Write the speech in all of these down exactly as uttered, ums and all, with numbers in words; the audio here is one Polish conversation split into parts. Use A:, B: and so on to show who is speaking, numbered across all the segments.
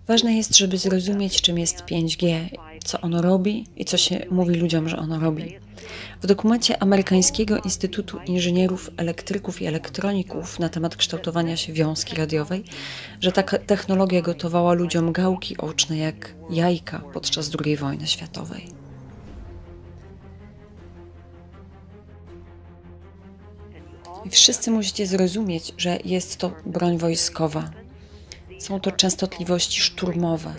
A: Ważne jest, żeby zrozumieć, czym jest pięć G, co ono robi i co się mówi ludziom, że ono robi. W dokumencie Amerykańskiego Instytutu Inżynierów Elektryków i Elektroników na temat kształtowania się wiązki radiowej, że ta technologia gotowała ludziom gałki oczne jak jajka podczas drugiej wojny światowej. I wszyscy musicie zrozumieć, że jest to broń wojskowa. Są to częstotliwości szturmowe.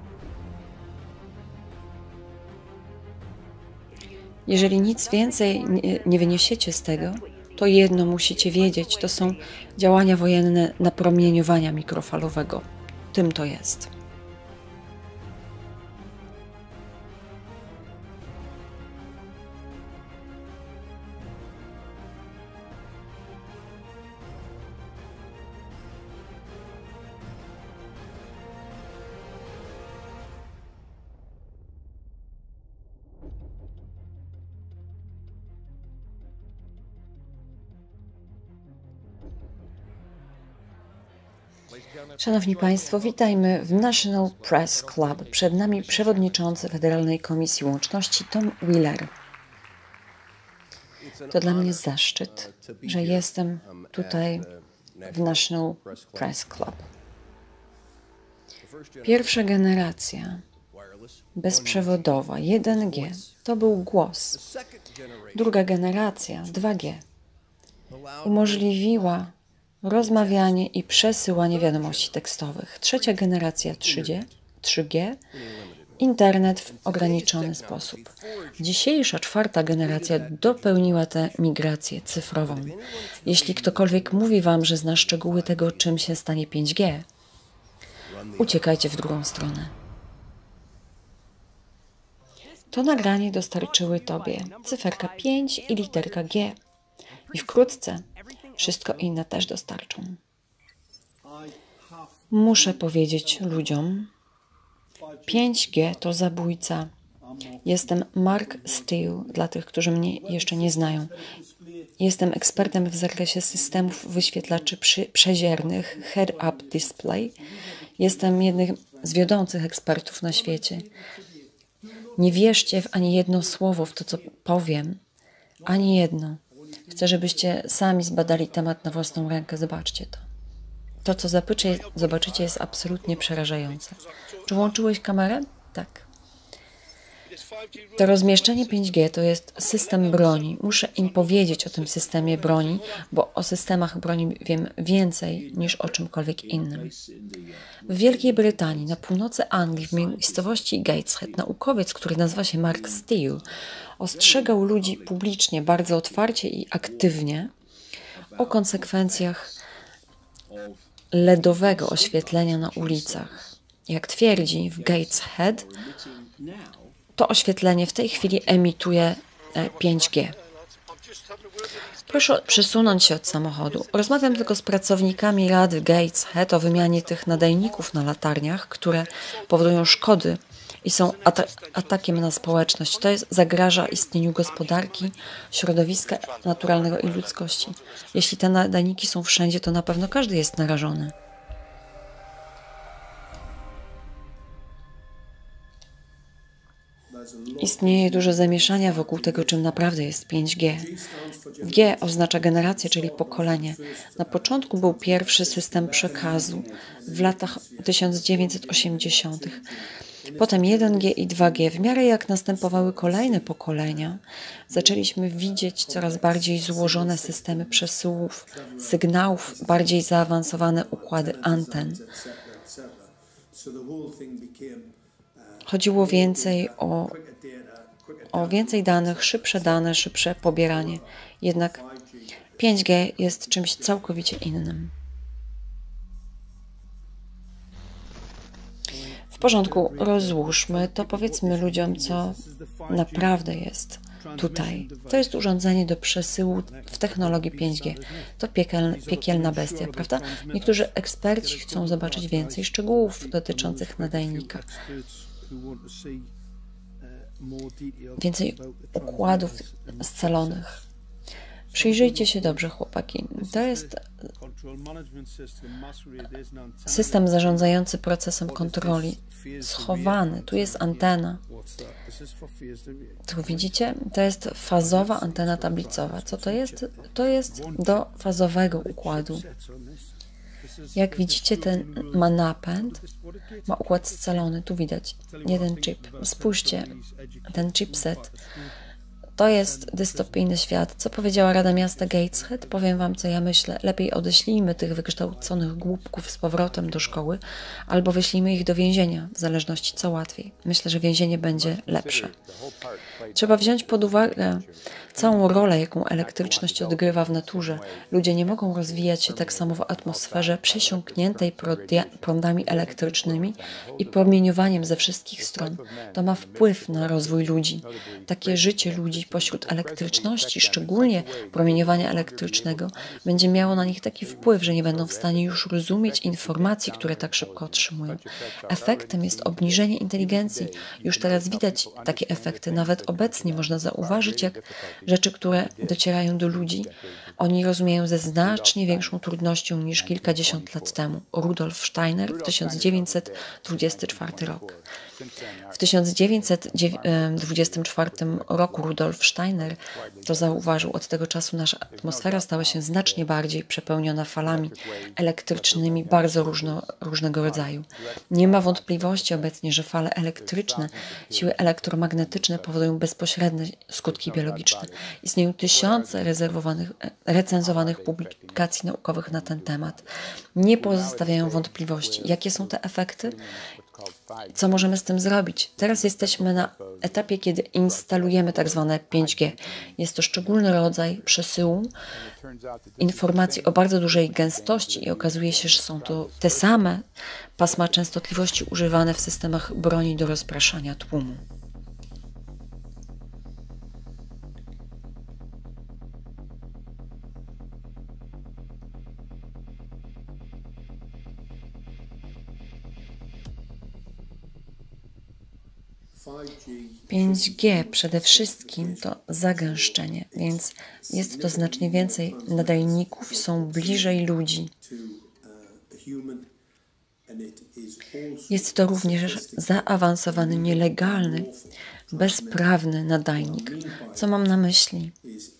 A: Jeżeli nic więcej nie wyniesiecie z tego, to jedno musicie wiedzieć, to są działania wojenne napromieniowania mikrofalowego. Tym to jest. Szanowni Państwo, witajmy w National Press Club. Przed nami przewodniczący Federalnej Komisji Łączności Tom Wheeler. To dla mnie zaszczyt, że jestem tutaj w National Press Club. Pierwsza generacja bezprzewodowa jeden G to był głos. Druga generacja dwa G umożliwiła rozmawianie i przesyłanie wiadomości tekstowych. Trzecia generacja trzy G, internet w ograniczony sposób. Dzisiejsza czwarta generacja dopełniła tę migrację cyfrową. Jeśli ktokolwiek mówi Wam, że zna szczegóły tego, czym się stanie pięć G, uciekajcie w drugą stronę. To nagranie dostarczyły Tobie cyferka pięć i literka G. I wkrótce wszystko inne też dostarczą. Muszę powiedzieć ludziom, pięć G to zabójca. Jestem Mark Steele, dla tych, którzy mnie jeszcze nie znają. Jestem ekspertem w zakresie systemów wyświetlaczy przeziernych Head-Up Display. Jestem jednym z wiodących ekspertów na świecie. Nie wierzcie w ani jedno słowo w to, co powiem. Ani jedno. Chcę, żebyście sami zbadali temat na własną rękę. Zobaczcie to. To, co zobaczycie, zobaczycie, jest absolutnie przerażające. Czy włączyłeś kamerę? Tak. To rozmieszczenie pięć G to jest system broni. Muszę im powiedzieć o tym systemie broni, bo o systemach broni wiem więcej niż o czymkolwiek innym. W Wielkiej Brytanii, na północy Anglii, w miejscowości Gateshead, naukowiec, który nazywa się Mark Steele, ostrzegał ludzi publicznie, bardzo otwarcie i aktywnie o konsekwencjach LEDowego oświetlenia na ulicach. Jak twierdzi w Gateshead, to oświetlenie w tej chwili emituje pięć G. Proszę przesunąć się od samochodu. Rozmawiam tylko z pracownikami Rady Gateshead o wymianie tych nadajników na latarniach, które powodują szkody i są ata atakiem na społeczność. To jest, zagraża istnieniu gospodarki, środowiska naturalnego i ludzkości. Jeśli te nadajniki są wszędzie, to na pewno każdy jest narażony. Istnieje dużo zamieszania wokół tego, czym naprawdę jest pięć G. G oznacza generację, czyli pokolenie. Na początku był pierwszy system przekazu w latach tysiąc dziewięćset osiemdziesiątych. Potem jeden G i dwa G. W miarę jak następowały kolejne pokolenia, zaczęliśmy widzieć coraz bardziej złożone systemy przesyłów, sygnałów, bardziej zaawansowane układy anten. Chodziło więcej o, o więcej danych, szybsze dane, szybsze pobieranie. Jednak pięć G jest czymś całkowicie innym. W porządku, rozłóżmy to, powiedzmy ludziom, co naprawdę jest tutaj. To jest urządzenie do przesyłu w technologii pięć G. To piekiel, piekielna bestia, prawda? Niektórzy eksperci chcą zobaczyć więcej szczegółów dotyczących nadajnika. Więcej układów scalonych. Przyjrzyjcie się dobrze, chłopaki. To jest System zarządzający procesem kontroli. Schowany. Tu jest antena. Tu widzicie? To jest fazowa antena tablicowa. Co to jest? To jest do fazowego układu. Jak widzicie, ten ma napęd, ma układ scalony. Tu widać jeden chip. Spójrzcie, ten chipset. To jest dystopijny świat. Co powiedziała Rada Miasta Gateshead? Powiem wam, co ja myślę. Lepiej odeślijmy tych wykształconych głupków z powrotem do szkoły, albo wyślijmy ich do więzienia, w zależności co łatwiej. Myślę, że więzienie będzie lepsze. Trzeba wziąć pod uwagę całą rolę, jaką elektryczność odgrywa w naturze. Ludzie nie mogą rozwijać się tak samo w atmosferze przesiąkniętej prądami elektrycznymi i promieniowaniem ze wszystkich stron. To ma wpływ na rozwój ludzi. Takie życie ludzi pośród elektryczności, szczególnie promieniowania elektrycznego, będzie miało na nich taki wpływ, że nie będą w stanie już rozumieć informacji, które tak szybko otrzymują. Efektem jest obniżenie inteligencji. Już teraz widać takie efekty. Nawet obecnie można zauważyć, jak rzeczy, które docierają do ludzi, oni rozumieją ze znacznie większą trudnością niż kilkadziesiąt lat temu. Rudolf Steiner, tysiąc dziewięćset dwudziesty czwarty rok. W tysiąc dziewięćset dwudziestym czwartym roku Rudolf Steiner to zauważył. Od tego czasu nasza atmosfera stała się znacznie bardziej przepełniona falami elektrycznymi bardzo różno, różnego rodzaju. Nie ma wątpliwości obecnie, że fale elektryczne, siły elektromagnetyczne powodują bezpośrednie skutki biologiczne. Istnieją tysiące rezerwowanych, recenzowanych publikacji naukowych na ten temat. Nie pozostawiają wątpliwości. Jakie są te efekty? Co możemy z tym zrobić? Teraz jesteśmy na etapie, kiedy instalujemy tak zwane pięć G. Jest to szczególny rodzaj przesyłu informacji o bardzo dużej gęstości i okazuje się, że są to te same pasma częstotliwości używane w systemach broni do rozpraszania tłumu. pięć G przede wszystkim to zagęszczenie, więc jest to znacznie więcej nadajników, są bliżej ludzi. Jest to również zaawansowany, nielegalny, bezprawny nadajnik. Co mam na myśli?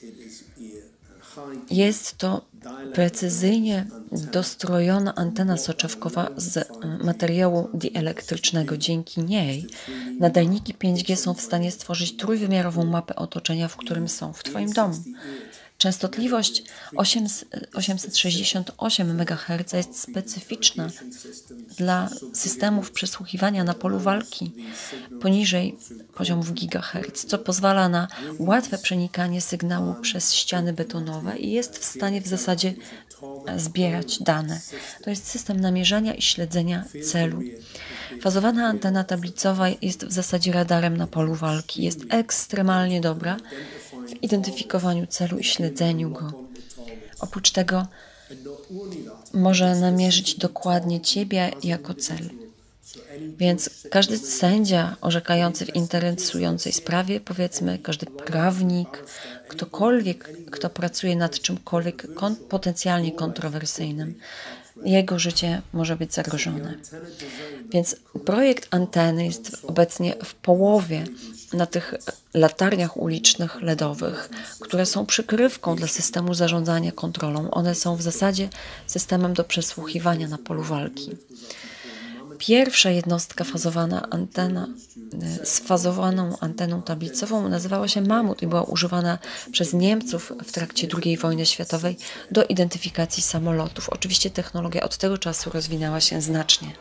A: Jest to precyzyjnie dostrojona antena soczewkowa z materiału dieelektrycznego. Dzięki niej nadajniki pięć G są w stanie stworzyć trójwymiarową mapę otoczenia, w którym są w Twoim domu. Częstotliwość osiemset sześćdziesiąt osiem megaherców jest specyficzna dla systemów przesłuchiwania na polu walki poniżej poziomów gigaherc, co pozwala na łatwe przenikanie sygnału przez ściany betonowe i jest w stanie w zasadzie zbierać dane. To jest system namierzania i śledzenia celu. Fazowana antena tablicowa jest w zasadzie radarem na polu walki. Jest ekstremalnie dobra w identyfikowaniu celu i śledzeniu go. Oprócz tego może namierzyć dokładnie Ciebie jako cel. Więc każdy sędzia orzekający w interesującej sprawie, powiedzmy, każdy prawnik, ktokolwiek, kto pracuje nad czymkolwiek kon potencjalnie kontrowersyjnym, jego życie może być zagrożone. Więc projekt anteny jest obecnie w połowie na tych latarniach ulicznych L E D-owych, które są przykrywką dla systemu zarządzania kontrolą. One są w zasadzie systemem do przesłuchiwania na polu walki. Pierwsza jednostka fazowana antena z fazowaną anteną tablicową nazywała się Mamut i była używana przez Niemców w trakcie drugiej wojny światowej do identyfikacji samolotów. Oczywiście technologia od tego czasu rozwinęła się znacznie.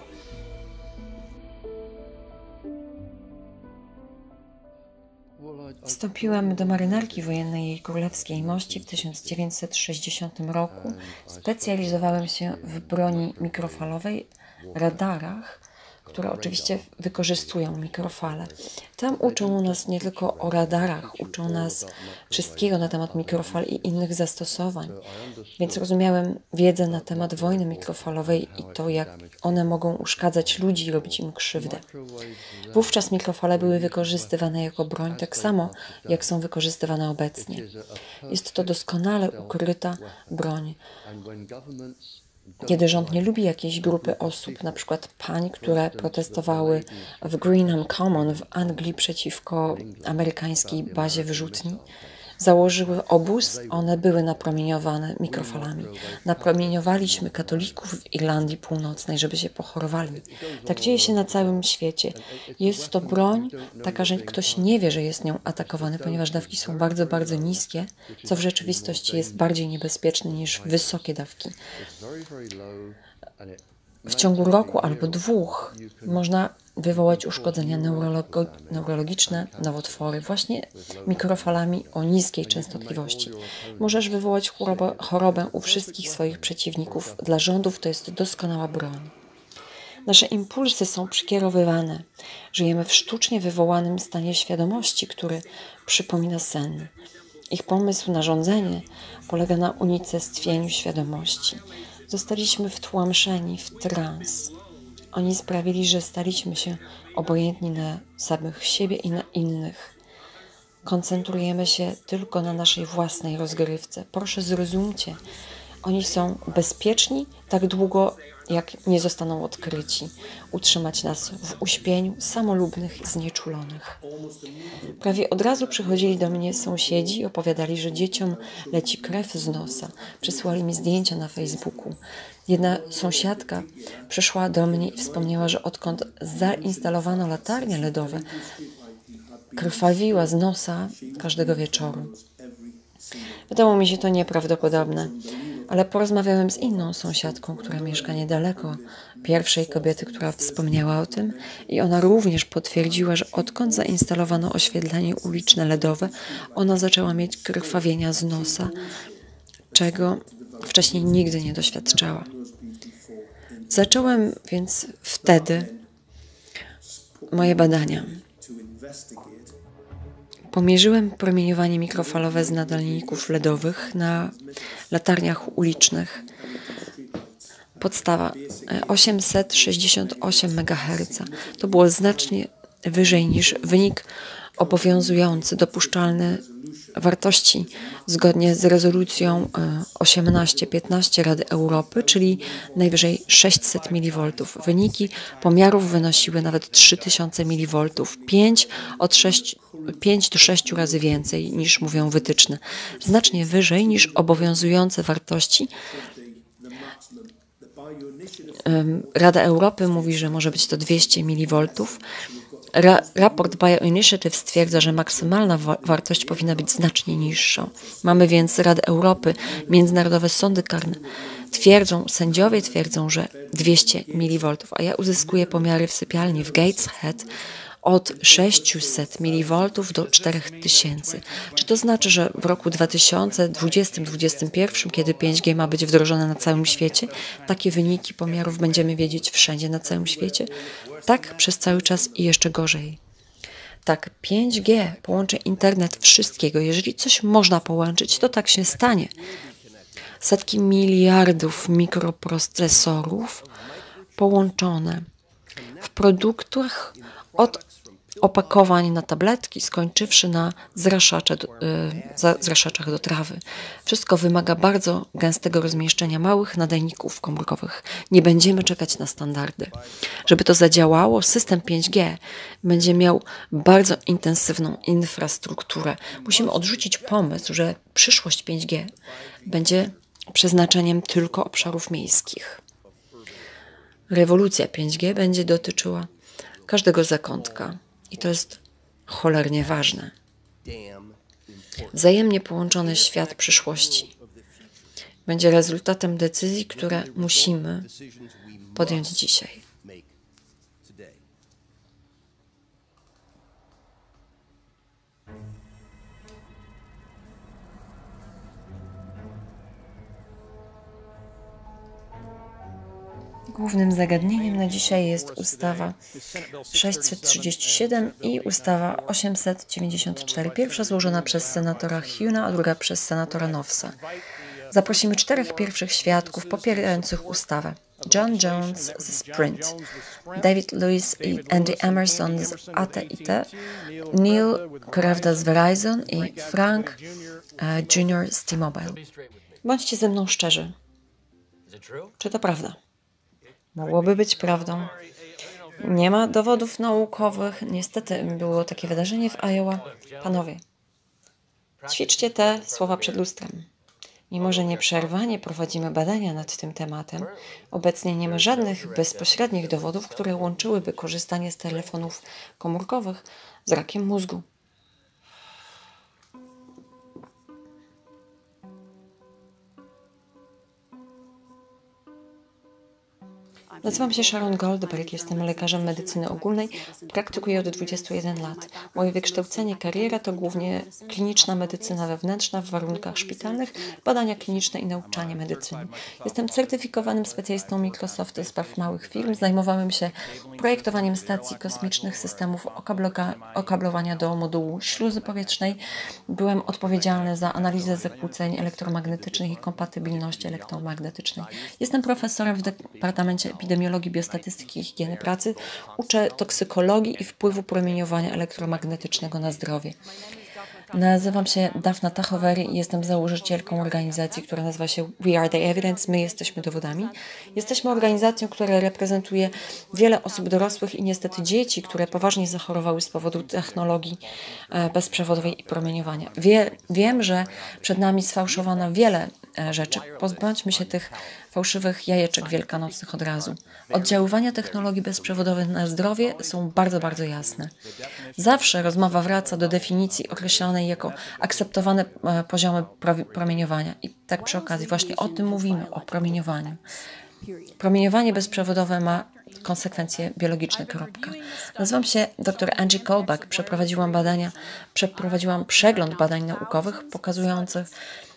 A: Wstąpiłam do marynarki wojennej Jej Królewskiej Mości w tysiąc dziewięćset sześćdziesiątym roku. Specjalizowałem się w broni mikrofalowej, radarach, które oczywiście wykorzystują mikrofale. Tam uczą nas nie tylko o radarach, uczą nas wszystkiego na temat mikrofal i innych zastosowań. Więc rozumiałem wiedzę na temat wojny mikrofalowej i to, jak one mogą uszkadzać ludzi i robić im krzywdę. Wówczas mikrofale były wykorzystywane jako broń tak samo, jak są wykorzystywane obecnie. Jest to doskonale ukryta broń. Kiedy rząd nie lubi jakiejś grupy osób, na przykład pań, które protestowały w Greenham Common w Anglii przeciwko amerykańskiej bazie wyrzutni, założyły obóz, one były napromieniowane mikrofalami. Napromieniowaliśmy katolików w Irlandii Północnej, żeby się pochorowali. Tak dzieje się na całym świecie. Jest to broń taka, że ktoś nie wie, że jest nią atakowany, ponieważ dawki są bardzo, bardzo niskie, co w rzeczywistości jest bardziej niebezpieczne niż wysokie dawki. W ciągu roku albo dwóch można wywołać uszkodzenia neurologo neurologiczne, nowotwory właśnie mikrofalami o niskiej częstotliwości. Możesz wywołać chorobę, chorobę u wszystkich swoich przeciwników. Dla rządów to jest doskonała broń. Nasze impulsy są przekierowywane. Żyjemy w sztucznie wywołanym stanie świadomości, który przypomina sen. Ich pomysł na rządzenie polega na unicestwieniu świadomości. Zostaliśmy wtłamszeni w trans. Oni sprawili, że staliśmy się obojętni na samych siebie i na innych. Koncentrujemy się tylko na naszej własnej rozgrywce. Proszę zrozumcie, oni są bezpieczni tak długo, jak nie zostaną odkryci. Utrzymać nas w uśpieniu samolubnych i znieczulonych. Prawie od razu przychodzili do mnie sąsiedzi i opowiadali, że dzieciom leci krew z nosa. Przysłali mi zdjęcia na Facebooku. Jedna sąsiadka przyszła do mnie i wspomniała, że odkąd zainstalowano latarnie L E D owe, krwawiła z nosa każdego wieczoru. Wydało mi się to nieprawdopodobne, ale porozmawiałem z inną sąsiadką, która mieszka niedaleko pierwszej kobiety, która wspomniała o tym, i ona również potwierdziła, że odkąd zainstalowano oświetlenie uliczne L E D owe, ona zaczęła mieć krwawienia z nosa, czego wcześniej nigdy nie doświadczała. Zacząłem więc wtedy moje badania. Pomierzyłem promieniowanie mikrofalowe z nadajników L E D owych na latarniach ulicznych. Podstawa osiemset sześćdziesiąt osiem megaherców. To było znacznie wyżej niż wynik obowiązujący, dopuszczalny wartości zgodnie z rezolucją osiemnaście piętnaście Rady Europy, czyli najwyżej sześćset miliwoltów. Wyniki pomiarów wynosiły nawet trzy tysiące miliwoltów, pięć do sześciu razy więcej niż mówią wytyczne. Znacznie wyżej niż obowiązujące wartości. Rada Europy mówi, że może być to dwieście miliwoltów. Ra raport Bioinitiative stwierdza, że maksymalna wa wartość powinna być znacznie niższa. Mamy więc Radę Europy, międzynarodowe sądy karne twierdzą, sędziowie twierdzą, że dwieście miliwoltów, a ja uzyskuję pomiary w sypialni w Gateshead od sześciuset miliwoltów do czterech tysięcy. Czy to znaczy, że w roku dwa tysiące dwudziestym do dwudziestego pierwszego, kiedy pięć G ma być wdrożone na całym świecie, takie wyniki pomiarów będziemy wiedzieć wszędzie na całym świecie? Tak, przez cały czas i jeszcze gorzej. Tak, pięć G połączy internet wszystkiego. Jeżeli coś można połączyć, to tak się stanie. Setki miliardów mikroprocesorów połączone w produktach od opakowań na tabletki, skończywszy na zraszacze do, y, zraszaczach do trawy. Wszystko wymaga bardzo gęstego rozmieszczenia małych nadajników komórkowych. Nie będziemy czekać na standardy. Żeby to zadziałało, system pięć G będzie miał bardzo intensywną infrastrukturę. Musimy odrzucić pomysł, że przyszłość pięć G będzie przeznaczeniem tylko obszarów miejskich. Rewolucja pięć G będzie dotyczyła każdego zakątka. I to jest cholernie ważne. Wzajemnie połączony świat przyszłości będzie rezultatem decyzji, które musimy podjąć dzisiaj. Głównym zagadnieniem na dzisiaj jest ustawa sześćset trzydzieści siedem i ustawa osiemset dziewięćdziesiąt cztery. Pierwsza złożona przez senatora Huna, a druga przez senatora Knopfsa. Zaprosimy czterech pierwszych świadków popierających ustawę. John Jones z Sprint, David Lewis i Andy Emerson z A T and T, Neil Krawda z Verizon i Frank uh, Junior z T-Mobile. Bądźcie ze mną szczerzy. Czy to prawda? Mogłoby być prawdą. Nie ma dowodów naukowych. Niestety było takie wydarzenie w Iowa. Panowie, ćwiczcie te słowa przed lustrem. Mimo że nieprzerwanie prowadzimy badania nad tym tematem, obecnie nie ma żadnych bezpośrednich dowodów, które łączyłyby korzystanie z telefonów komórkowych z rakiem mózgu. Nazywam się Sharon Goldberg, jestem lekarzem medycyny ogólnej, praktykuję od dwudziestu jeden lat. Moje wykształcenie, kariera to głównie kliniczna medycyna wewnętrzna w warunkach szpitalnych, badania kliniczne i nauczanie medycyny. Jestem certyfikowanym specjalistą Microsoft do spraw małych firm, zajmowałem się projektowaniem stacji kosmicznych, systemów okablowania do modułu śluzy powietrznej. Byłem odpowiedzialny za analizę zakłóceń elektromagnetycznych i kompatybilności elektromagnetycznej. Jestem profesorem w Departamencie Epidemiologii, Biostatystyki i Higieny Pracy. Uczę toksykologii i wpływu promieniowania elektromagnetycznego na zdrowie. Nazywam się Daphna Tachovery i jestem założycielką organizacji, która nazywa się We Are The Evidence. My jesteśmy dowodami. Jesteśmy organizacją, która reprezentuje wiele osób dorosłych i niestety dzieci, które poważnie zachorowały z powodu technologii bezprzewodowej i promieniowania. Wie, wiem, że przed nami sfałszowano wiele rzeczy. Pozbądźmy się tych fałszywych jajeczek wielkanocnych od razu. Oddziaływania technologii bezprzewodowych na zdrowie są bardzo, bardzo jasne. Zawsze rozmowa wraca do definicji określonej jako akceptowane poziomy promieniowania. I tak przy okazji właśnie o tym mówimy, o promieniowaniu. Promieniowanie bezprzewodowe ma konsekwencje biologiczne. Kropka. Nazywam się dr Angie Kolbach. Przeprowadziłam badania, przeprowadziłam przegląd badań naukowych pokazujących,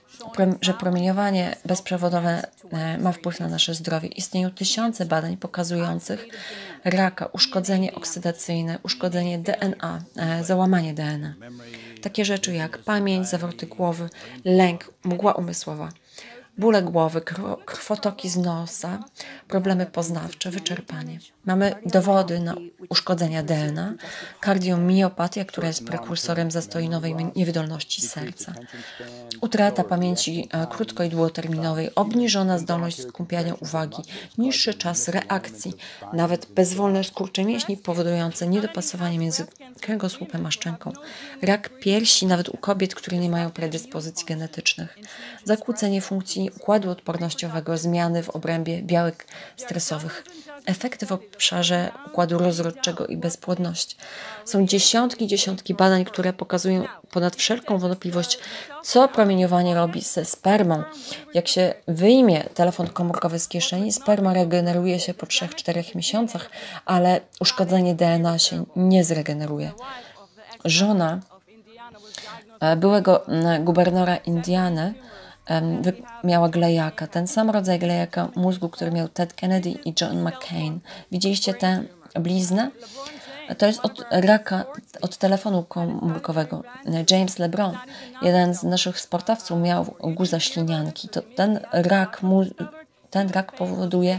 A: że promieniowanie bezprzewodowe ma wpływ na nasze zdrowie. Istnieją tysiące badań pokazujących raka, uszkodzenie oksydacyjne, uszkodzenie D N A, załamanie D N A. Takie rzeczy jak pamięć, zawroty głowy, lęk, mgła umysłowa, bóle głowy, krwotoki z nosa, problemy poznawcze, wyczerpanie. Mamy dowody na uszkodzenia D N A, kardiomiopatia, która jest prekursorem zastoinowej niewydolności serca, utrata pamięci krótko- i długoterminowej, obniżona zdolność skupiania uwagi, niższy czas reakcji, nawet bezwolne skurcze mięśni powodujące niedopasowanie między kręgosłupem a szczęką, rak piersi nawet u kobiet, które nie mają predyspozycji genetycznych, zakłócenie funkcji układu odpornościowego, zmiany w obrębie białek stresowych, efekty w obszarze układu rozrodczego i bezpłodność. Są dziesiątki, dziesiątki badań, które pokazują ponad wszelką wątpliwość, co promieniowanie robi ze spermą. Jak się wyjmie telefon komórkowy z kieszeni, sperma regeneruje się po trzech czterech miesiącach, ale uszkodzenie D N A się nie zregeneruje. Żona byłego gubernora Indiany miała glejaka, ten sam rodzaj glejaka mózgu, który miał Ted Kennedy i John McCain. Widzieliście tę bliznę? To jest od raka, od telefonu komórkowego. James LeBron, jeden z naszych sportowców, miał guza ślinianki. To ten rak, ten rak powoduje,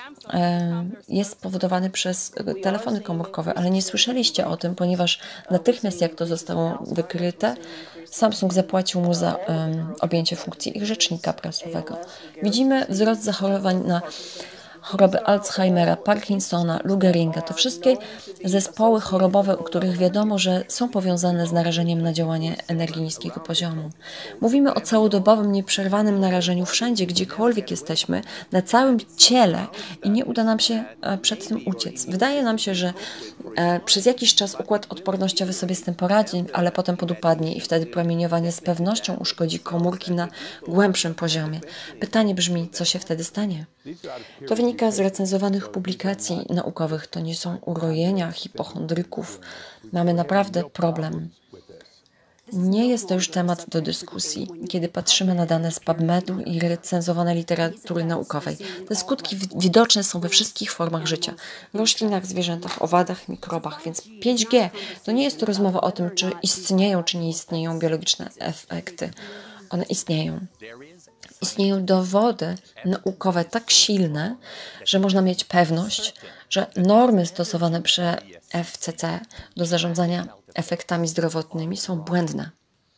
A: jest spowodowany przez telefony komórkowe, ale nie słyszeliście o tym, ponieważ natychmiast jak to zostało wykryte, Samsung zapłacił mu za um, objęcie funkcji ich rzecznika prasowego. Widzimy wzrost zachorowań na choroby Alzheimera, Parkinsona, Lou Gehriga. To wszystkie zespoły chorobowe, u których wiadomo, że są powiązane z narażeniem na działanie energii niskiego poziomu. Mówimy o całodobowym, nieprzerwanym narażeniu wszędzie, gdziekolwiek jesteśmy, na całym ciele i nie uda nam się przed tym uciec. Wydaje nam się, że e, przez jakiś czas układ odpornościowy sobie z tym poradzi, ale potem podupadnie i wtedy promieniowanie z pewnością uszkodzi komórki na głębszym poziomie. Pytanie brzmi, co się wtedy stanie? To wynika z recenzowanych publikacji naukowych. To nie są urojenia hipochondryków. Mamy naprawdę problem. Nie jest to już temat do dyskusji, kiedy patrzymy na dane z PubMedu i recenzowane literatury naukowej. Te skutki widoczne są we wszystkich formach życia. W roślinach, zwierzętach, owadach, mikrobach. Więc pięć G to nie jest to rozmowa o tym, czy istnieją, czy nie istnieją biologiczne efekty. One istnieją. Istnieją dowody naukowe tak silne, że można mieć pewność, że normy stosowane przez F C C do zarządzania efektami zdrowotnymi są błędne.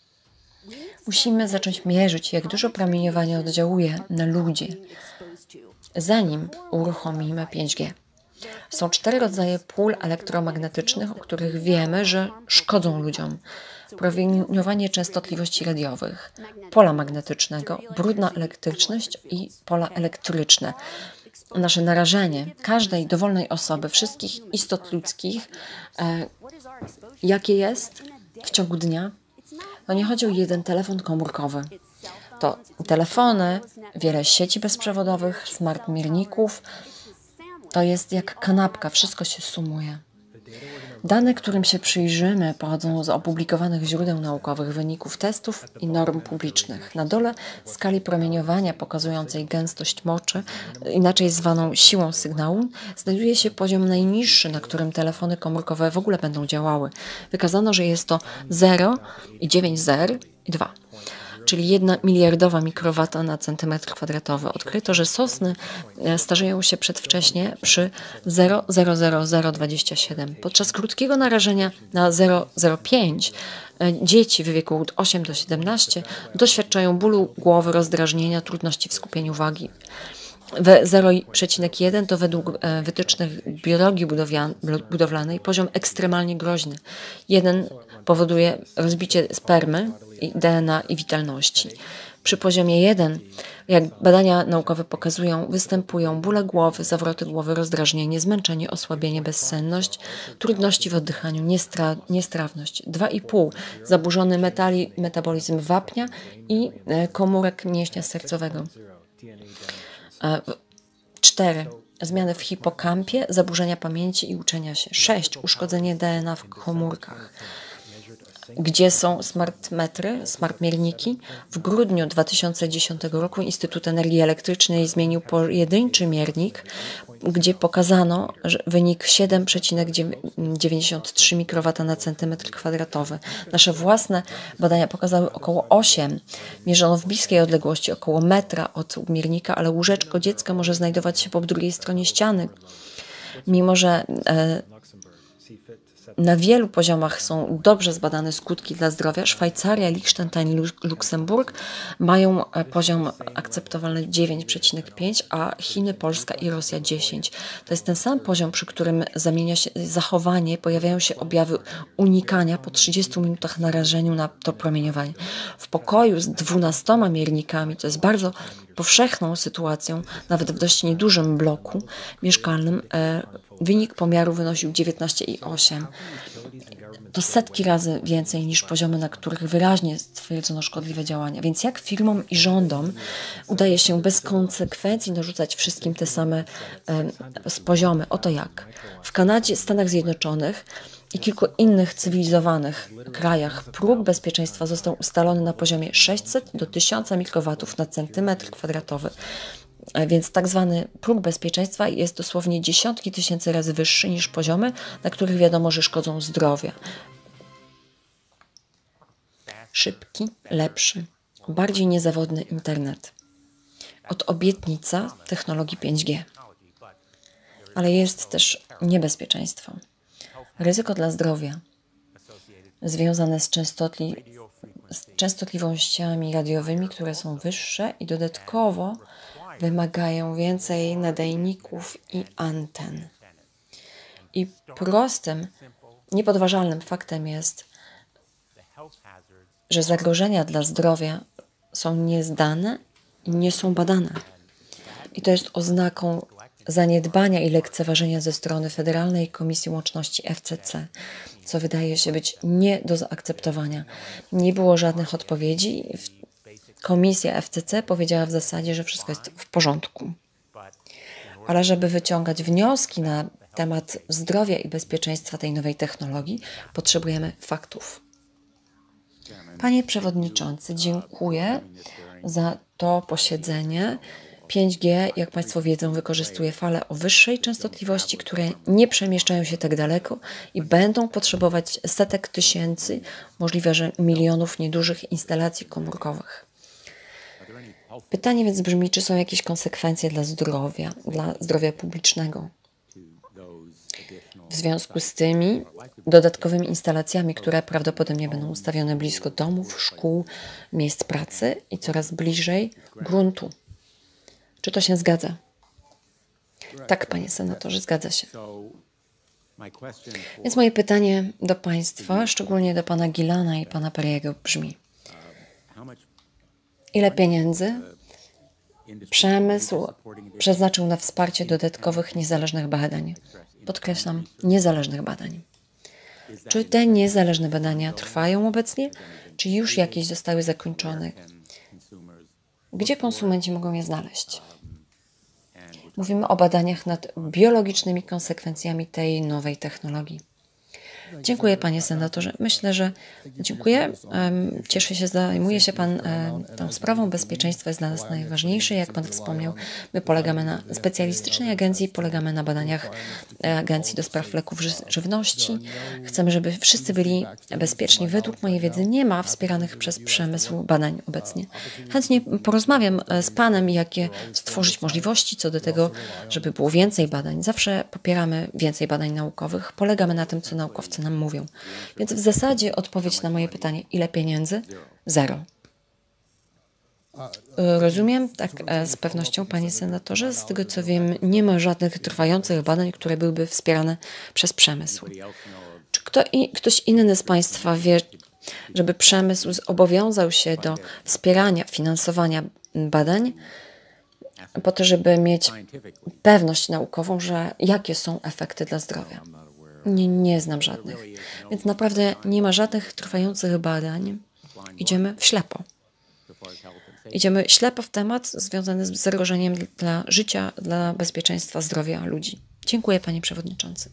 A: Musimy zacząć mierzyć, jak dużo promieniowania oddziałuje na ludzi, zanim uruchomimy pięć G. Są cztery rodzaje pól elektromagnetycznych, o których wiemy, że szkodzą ludziom. Promieniowanie częstotliwości radiowych, pola magnetycznego, brudna elektryczność i pola elektryczne. Nasze narażenie każdej dowolnej osoby, wszystkich istot ludzkich, e, jakie jest w ciągu dnia, to nie chodzi o jeden telefon komórkowy. To telefony, wiele sieci bezprzewodowych, smart mierników. To jest jak kanapka, wszystko się sumuje. Dane, którym się przyjrzymy, pochodzą z opublikowanych źródeł naukowych, wyników testów i norm publicznych. Na dole skali promieniowania pokazującej gęstość moczy, inaczej zwaną siłą sygnału, znajduje się poziom najniższy, na którym telefony komórkowe w ogóle będą działały. Wykazano, że jest to zero i dziewięć zer i dwa. Czyli jedna miliardowa mikrowata na centymetr kwadratowy. Odkryto, że sosny starzeją się przedwcześnie przy zero przecinek zero zero zero dwadzieścia siedem. Podczas krótkiego narażenia na zero przecinek zero pięć dzieci w wieku od ośmiu do siedemnastu doświadczają bólu głowy, rozdrażnienia, trudności w skupieniu uwagi. W zero przecinek jeden to według wytycznych biologii budowlanej poziom ekstremalnie groźny. Jeden powoduje rozbicie spermy, D N A i witalności. Przy poziomie jeden, jak badania naukowe pokazują, występują bóle głowy, zawroty głowy, rozdrażnienie, zmęczenie, osłabienie, bezsenność, trudności w oddychaniu, niestra niestrawność. dwa i pół zaburzony metali, metabolizm wapnia i komórek mięśnia sercowego. cztery. Zmiany w hipokampie, zaburzenia pamięci i uczenia się. sześć. Uszkodzenie D N A w komórkach. Gdzie są smartmetry, smartmierniki? W grudniu dwa tysiące dziesiątego roku Instytut Energii Elektrycznej zmienił pojedynczy miernik, gdzie pokazano że wynik siedem przecinek dziewięćdziesiąt trzy mikrowata na centymetr kwadratowy. Nasze własne badania pokazały około osiem. Mierzono w bliskiej odległości, około metra od miernika, ale łóżeczko dziecka może znajdować się po drugiej stronie ściany. Mimo że e, na wielu poziomach są dobrze zbadane skutki dla zdrowia, Szwajcaria, Liechtenstein, Luksemburg mają poziom akceptowalny dziewięć przecinek pięć, a Chiny, Polska i Rosja dziesięć. To jest ten sam poziom, przy którym zamienia się zachowanie, pojawiają się objawy unikania po trzydziestu minutach narażeniu na to promieniowanie. W pokoju z dwunastoma miernikami, to jest bardzo powszechną sytuacją, nawet w dość niedużym bloku mieszkalnym, e, wynik pomiaru wynosił dziewiętnaście przecinek osiem. To setki razy więcej niż poziomy, na których wyraźnie stwierdzono szkodliwe działania. Więc jak firmom i rządom udaje się bez konsekwencji narzucać wszystkim te same e, poziomy? Oto jak. W Kanadzie, Stanach Zjednoczonych i kilku innych cywilizowanych krajach próg bezpieczeństwa został ustalony na poziomie sześćset do tysiąca mikrowatów na centymetr kwadratowy. Więc tak zwany próg bezpieczeństwa jest dosłownie dziesiątki tysięcy razy wyższy niż poziomy, na których wiadomo, że szkodzą zdrowiu. Szybki, lepszy, bardziej niezawodny internet. Od obietnica technologii pięć G. Ale jest też niebezpieczeństwo. Ryzyko dla zdrowia związane z, częstotli, z częstotliwościami radiowymi, które są wyższe i dodatkowo wymagają więcej nadajników i anten. I prostym, niepodważalnym faktem jest, że zagrożenia dla zdrowia są niezdane i nie są badane. I to jest oznaką zaniedbania i lekceważenia ze strony Federalnej Komisji Łączności F C C, co wydaje się być nie do zaakceptowania. Nie było żadnych odpowiedzi. Komisja F C C powiedziała w zasadzie, że wszystko jest w porządku. Ale żeby wyciągać wnioski na temat zdrowia i bezpieczeństwa tej nowej technologii, potrzebujemy faktów. Panie Przewodniczący, dziękuję za to posiedzenie. pięć G, jak Państwo wiedzą, wykorzystuje fale o wyższej częstotliwości, które nie przemieszczają się tak daleko i będą potrzebować setek tysięcy, możliwe, że milionów niedużych instalacji komórkowych. Pytanie więc brzmi, czy są jakieś konsekwencje dla zdrowia, dla zdrowia publicznego w związku z tymi dodatkowymi instalacjami, które prawdopodobnie będą ustawione blisko domów, szkół, miejsc pracy i coraz bliżej gruntu. Czy to się zgadza? Tak, panie senatorze, zgadza się. Więc moje pytanie do Państwa, szczególnie do pana Gillana i pana Perry'ego brzmi: ile pieniędzy przemysł przeznaczył na wsparcie dodatkowych niezależnych badań? Podkreślam, niezależnych badań. Czy te niezależne badania trwają obecnie, czy już jakieś zostały zakończone? Gdzie konsumenci mogą je znaleźć? Mówimy o badaniach nad biologicznymi konsekwencjami tej nowej technologii. Dziękuję, panie senatorze. Myślę, że dziękuję. Cieszę się, zajmuje się pan tą sprawą. Bezpieczeństwo jest dla nas najważniejsze. Jak pan wspomniał, my polegamy na specjalistycznej agencji, polegamy na badaniach Agencji do Spraw Leków Żywności. Chcemy, żeby wszyscy byli bezpieczni. Według mojej wiedzy nie ma wspieranych przez przemysł badań obecnie. Chętnie porozmawiam z panem, jakie stworzyć możliwości co do tego, żeby było więcej badań. Zawsze popieramy więcej badań naukowych. Polegamy na tym, co naukowcy nam mówią. Więc w zasadzie odpowiedź na moje pytanie, ile pieniędzy? Zero. Rozumiem, tak z pewnością, panie senatorze, z tego co wiem, nie ma żadnych trwających badań, które byłyby wspierane przez przemysł. Czy kto i, ktoś inny z państwa wie, żeby przemysł zobowiązał się do wspierania, finansowania badań po to, żeby mieć pewność naukową, że jakie są efekty dla zdrowia? Nie, nie znam żadnych. Więc naprawdę nie ma żadnych trwających badań. Idziemy w ślepo. Idziemy ślepo w temat związany z zagrożeniem dla życia, dla bezpieczeństwa zdrowia ludzi. Dziękuję, panie przewodniczący.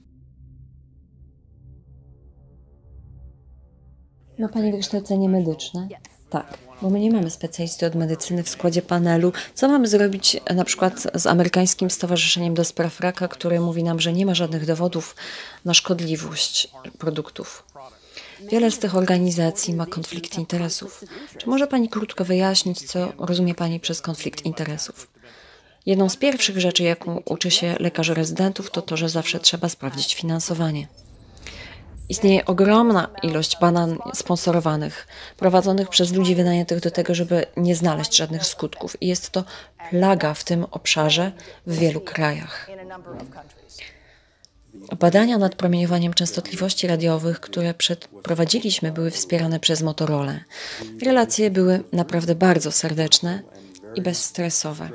A: Ma pani wykształcenie medyczne? Tak, bo my nie mamy specjalisty od medycyny w składzie panelu. Co mamy zrobić na przykład z amerykańskim Stowarzyszeniem do Spraw Raka, które mówi nam, że nie ma żadnych dowodów na szkodliwość produktów? Wiele z tych organizacji ma konflikt interesów. Czy może pani krótko wyjaśnić, co rozumie pani przez konflikt interesów? Jedną z pierwszych rzeczy, jaką uczy się lekarzy rezydentów, to to, że zawsze trzeba sprawdzić finansowanie. Istnieje ogromna ilość badań sponsorowanych, prowadzonych przez ludzi wynajętych do tego, żeby nie znaleźć żadnych skutków. I jest to plaga w tym obszarze w wielu krajach. Badania nad promieniowaniem częstotliwości radiowych, które przeprowadziliśmy, były wspierane przez Motorola. Relacje były naprawdę bardzo serdeczne i bezstresowe.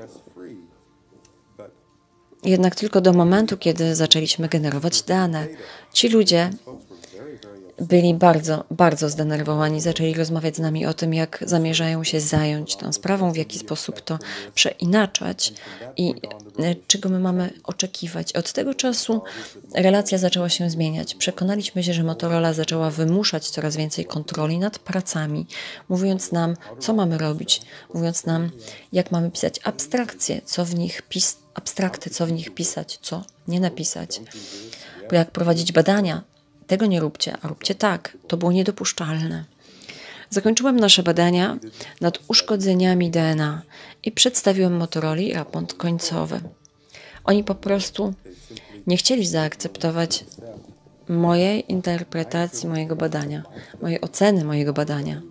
A: Jednak tylko do momentu, kiedy zaczęliśmy generować dane, ci ludzie byli bardzo, bardzo zdenerwowani. Zaczęli rozmawiać z nami o tym, jak zamierzają się zająć tą sprawą, w jaki sposób to przeinaczać i czego my mamy oczekiwać. Od tego czasu relacja zaczęła się zmieniać. Przekonaliśmy się, że Motorola zaczęła wymuszać coraz więcej kontroli nad pracami, mówiąc nam, co mamy robić, mówiąc nam, jak mamy pisać abstrakcje, co w nich pis abstrakty, co w nich pisać, co nie napisać. Bo jak prowadzić badania, tego nie róbcie, a róbcie tak. To było niedopuszczalne. Zakończyłem nasze badania nad uszkodzeniami D N A i przedstawiłem Motorola raport końcowy. Oni po prostu nie chcieli zaakceptować mojej interpretacji mojego badania, mojej oceny mojego badania,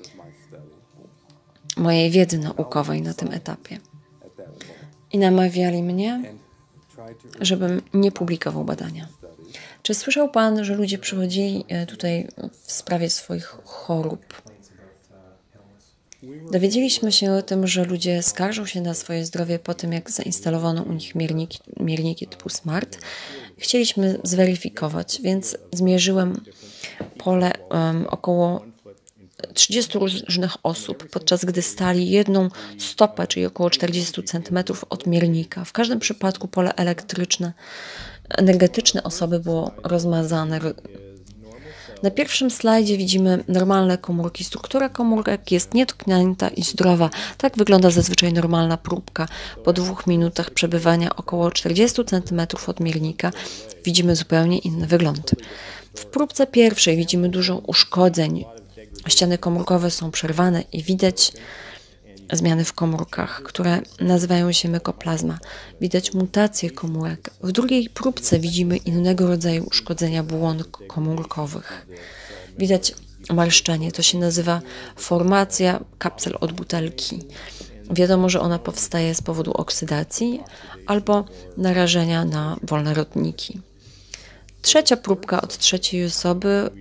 A: mojej wiedzy naukowej na tym etapie. I namawiali mnie, żebym nie publikował badania. Czy słyszał pan, że ludzie przychodzili tutaj w sprawie swoich chorób? Dowiedzieliśmy się o tym, że ludzie skarżą się na swoje zdrowie po tym, jak zainstalowano u nich mierniki, mierniki typu smart. Chcieliśmy zweryfikować, więc zmierzyłem pole um, około trzydziestu różnych osób, podczas gdy stali jedną stopę, czyli około czterdziestu centymetrów od miernika. W każdym przypadku pole elektryczne, energetyczne osoby było rozmazane. Na pierwszym slajdzie widzimy normalne komórki. Struktura komórek jest nietknięta i zdrowa. Tak wygląda zazwyczaj normalna próbka. Po dwóch minutach przebywania około czterdziestu centymetrów od miernika widzimy zupełnie inny wygląd. W próbce pierwszej widzimy dużo uszkodzeń. Ściany komórkowe są przerwane i widać zmiany w komórkach, które nazywają się mykoplazma. Widać mutacje komórek. W drugiej próbce widzimy innego rodzaju uszkodzenia błon komórkowych. Widać marszczenie. To się nazywa formacja kapsel od butelki. Wiadomo, że ona powstaje z powodu oksydacji albo narażenia na wolne rodniki. Trzecia próbka od trzeciej osoby.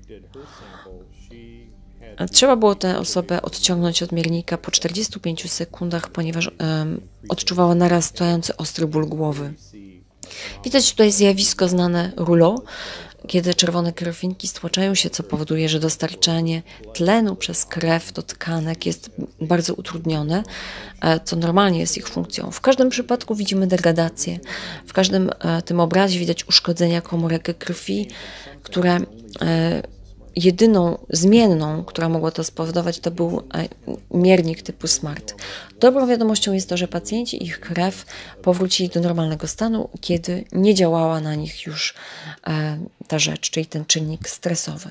A: Trzeba było tę osobę odciągnąć od miernika po czterdziestu pięciu sekundach, ponieważ um, odczuwała narastający ostry ból głowy. Widać tutaj zjawisko znane rouleau, kiedy czerwone krwinki stłaczają się, co powoduje, że dostarczanie tlenu przez krew do tkanek jest bardzo utrudnione, co normalnie jest ich funkcją. W każdym przypadku widzimy degradację. W każdym tym obrazie widać uszkodzenia komórek krwi, które jedyną zmienną, która mogła to spowodować, to był miernik typu SMART. Dobrą wiadomością jest to, że pacjenci i ich krew powrócili do normalnego stanu, kiedy nie działała na nich już ta rzecz, czyli ten czynnik stresowy.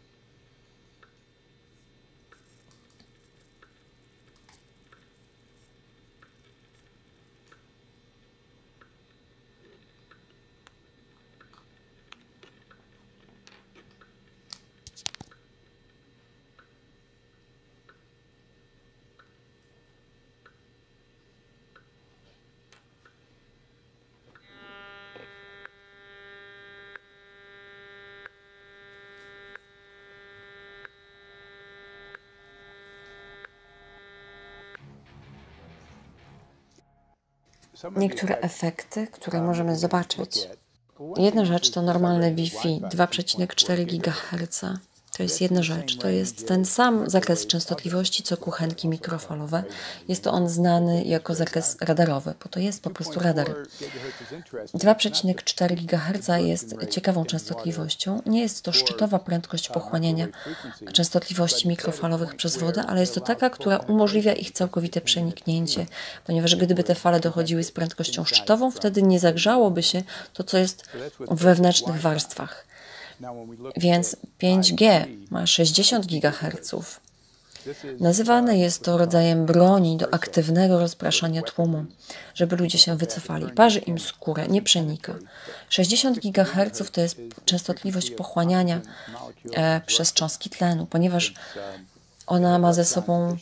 A: Niektóre efekty, które możemy zobaczyć. Jedna rzecz to normalne Wi-Fi dwa przecinek cztery gigaherca. To jest jedna rzecz. To jest ten sam zakres częstotliwości, co kuchenki mikrofalowe. Jest to on znany jako zakres radarowy, bo to jest po prostu radar. dwa przecinek cztery gigaherca jest ciekawą częstotliwością. Nie jest to szczytowa prędkość pochłaniania częstotliwości mikrofalowych przez wodę, ale jest to taka, która umożliwia ich całkowite przeniknięcie, ponieważ gdyby te fale dochodziły z prędkością szczytową, wtedy nie zagrzałoby się to, co jest w wewnętrznych warstwach. Więc pięć G ma sześćdziesiąt gigaherców. Nazywane jest to rodzajem broni do aktywnego rozpraszania tłumu, żeby ludzie się wycofali. Parzy im skórę, nie przenika. sześćdziesiąt gigaherców to jest częstotliwość pochłaniania e, przez cząstki tlenu, ponieważ ona ma ze sobą...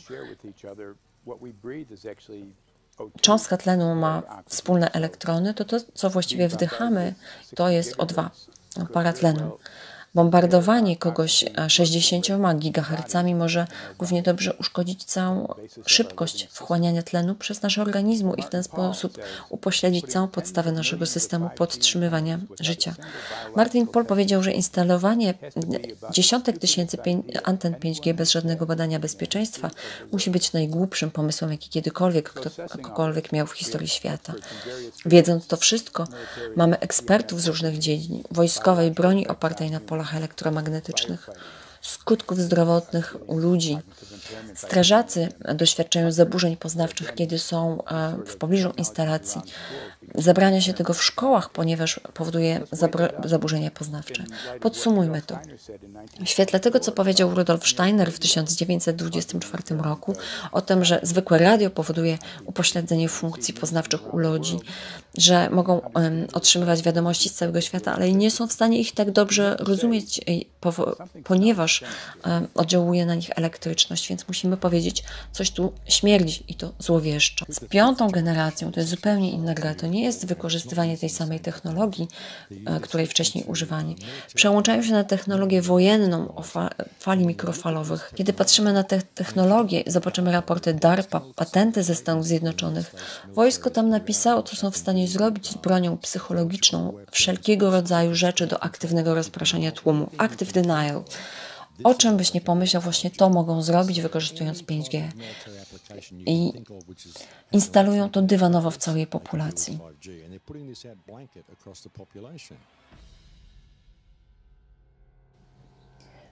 A: Cząstka tlenu ma wspólne elektrony, to to, co właściwie wdychamy, to jest O dwa. Para tlenu. Bombardowanie kogoś sześćdziesięcioma gigahercami może równie dobrze uszkodzić całą szybkość wchłaniania tlenu przez nasz organizm i w ten sposób upośledzić całą podstawę naszego systemu podtrzymywania życia. Martin Pol powiedział, że instalowanie dziesiątek tysięcy anten pięć G bez żadnego badania bezpieczeństwa musi być najgłupszym pomysłem, jaki kiedykolwiek ktokolwiek miał w historii świata. Wiedząc to wszystko, mamy ekspertów z różnych dziedzin, wojskowej, broni opartej na polach elektromagnetycznych, skutków zdrowotnych u ludzi. Strażacy doświadczają zaburzeń poznawczych, kiedy są w pobliżu instalacji. Zabrania się tego w szkołach, ponieważ powoduje zaburzenia poznawcze. Podsumujmy to. W świetle tego, co powiedział Rudolf Steiner w tysiąc dziewięćset dwudziestym czwartym roku o tym, że zwykłe radio powoduje upośledzenie funkcji poznawczych u ludzi, że mogą um, otrzymywać wiadomości z całego świata, ale nie są w stanie ich tak dobrze rozumieć, ponieważ um, oddziałuje na nich elektryczność, więc musimy powiedzieć, coś tu śmierdzi i to złowieszczo. Z piątą generacją to jest zupełnie inna gra. To nie jest wykorzystywanie tej samej technologii, której wcześniej używano. Przełączają się na technologię wojenną o fa fali mikrofalowych. Kiedy patrzymy na te technologie, zobaczymy raporty DARPA, patenty ze Stanów Zjednoczonych. Wojsko tam napisało, co są w stanie zrobić z bronią psychologiczną, wszelkiego rodzaju rzeczy do aktywnego rozpraszania tłumu. Active denial. O czym byś nie pomyślał, właśnie to mogą zrobić, wykorzystując pięć G. I instalują to dywanowo w całej populacji.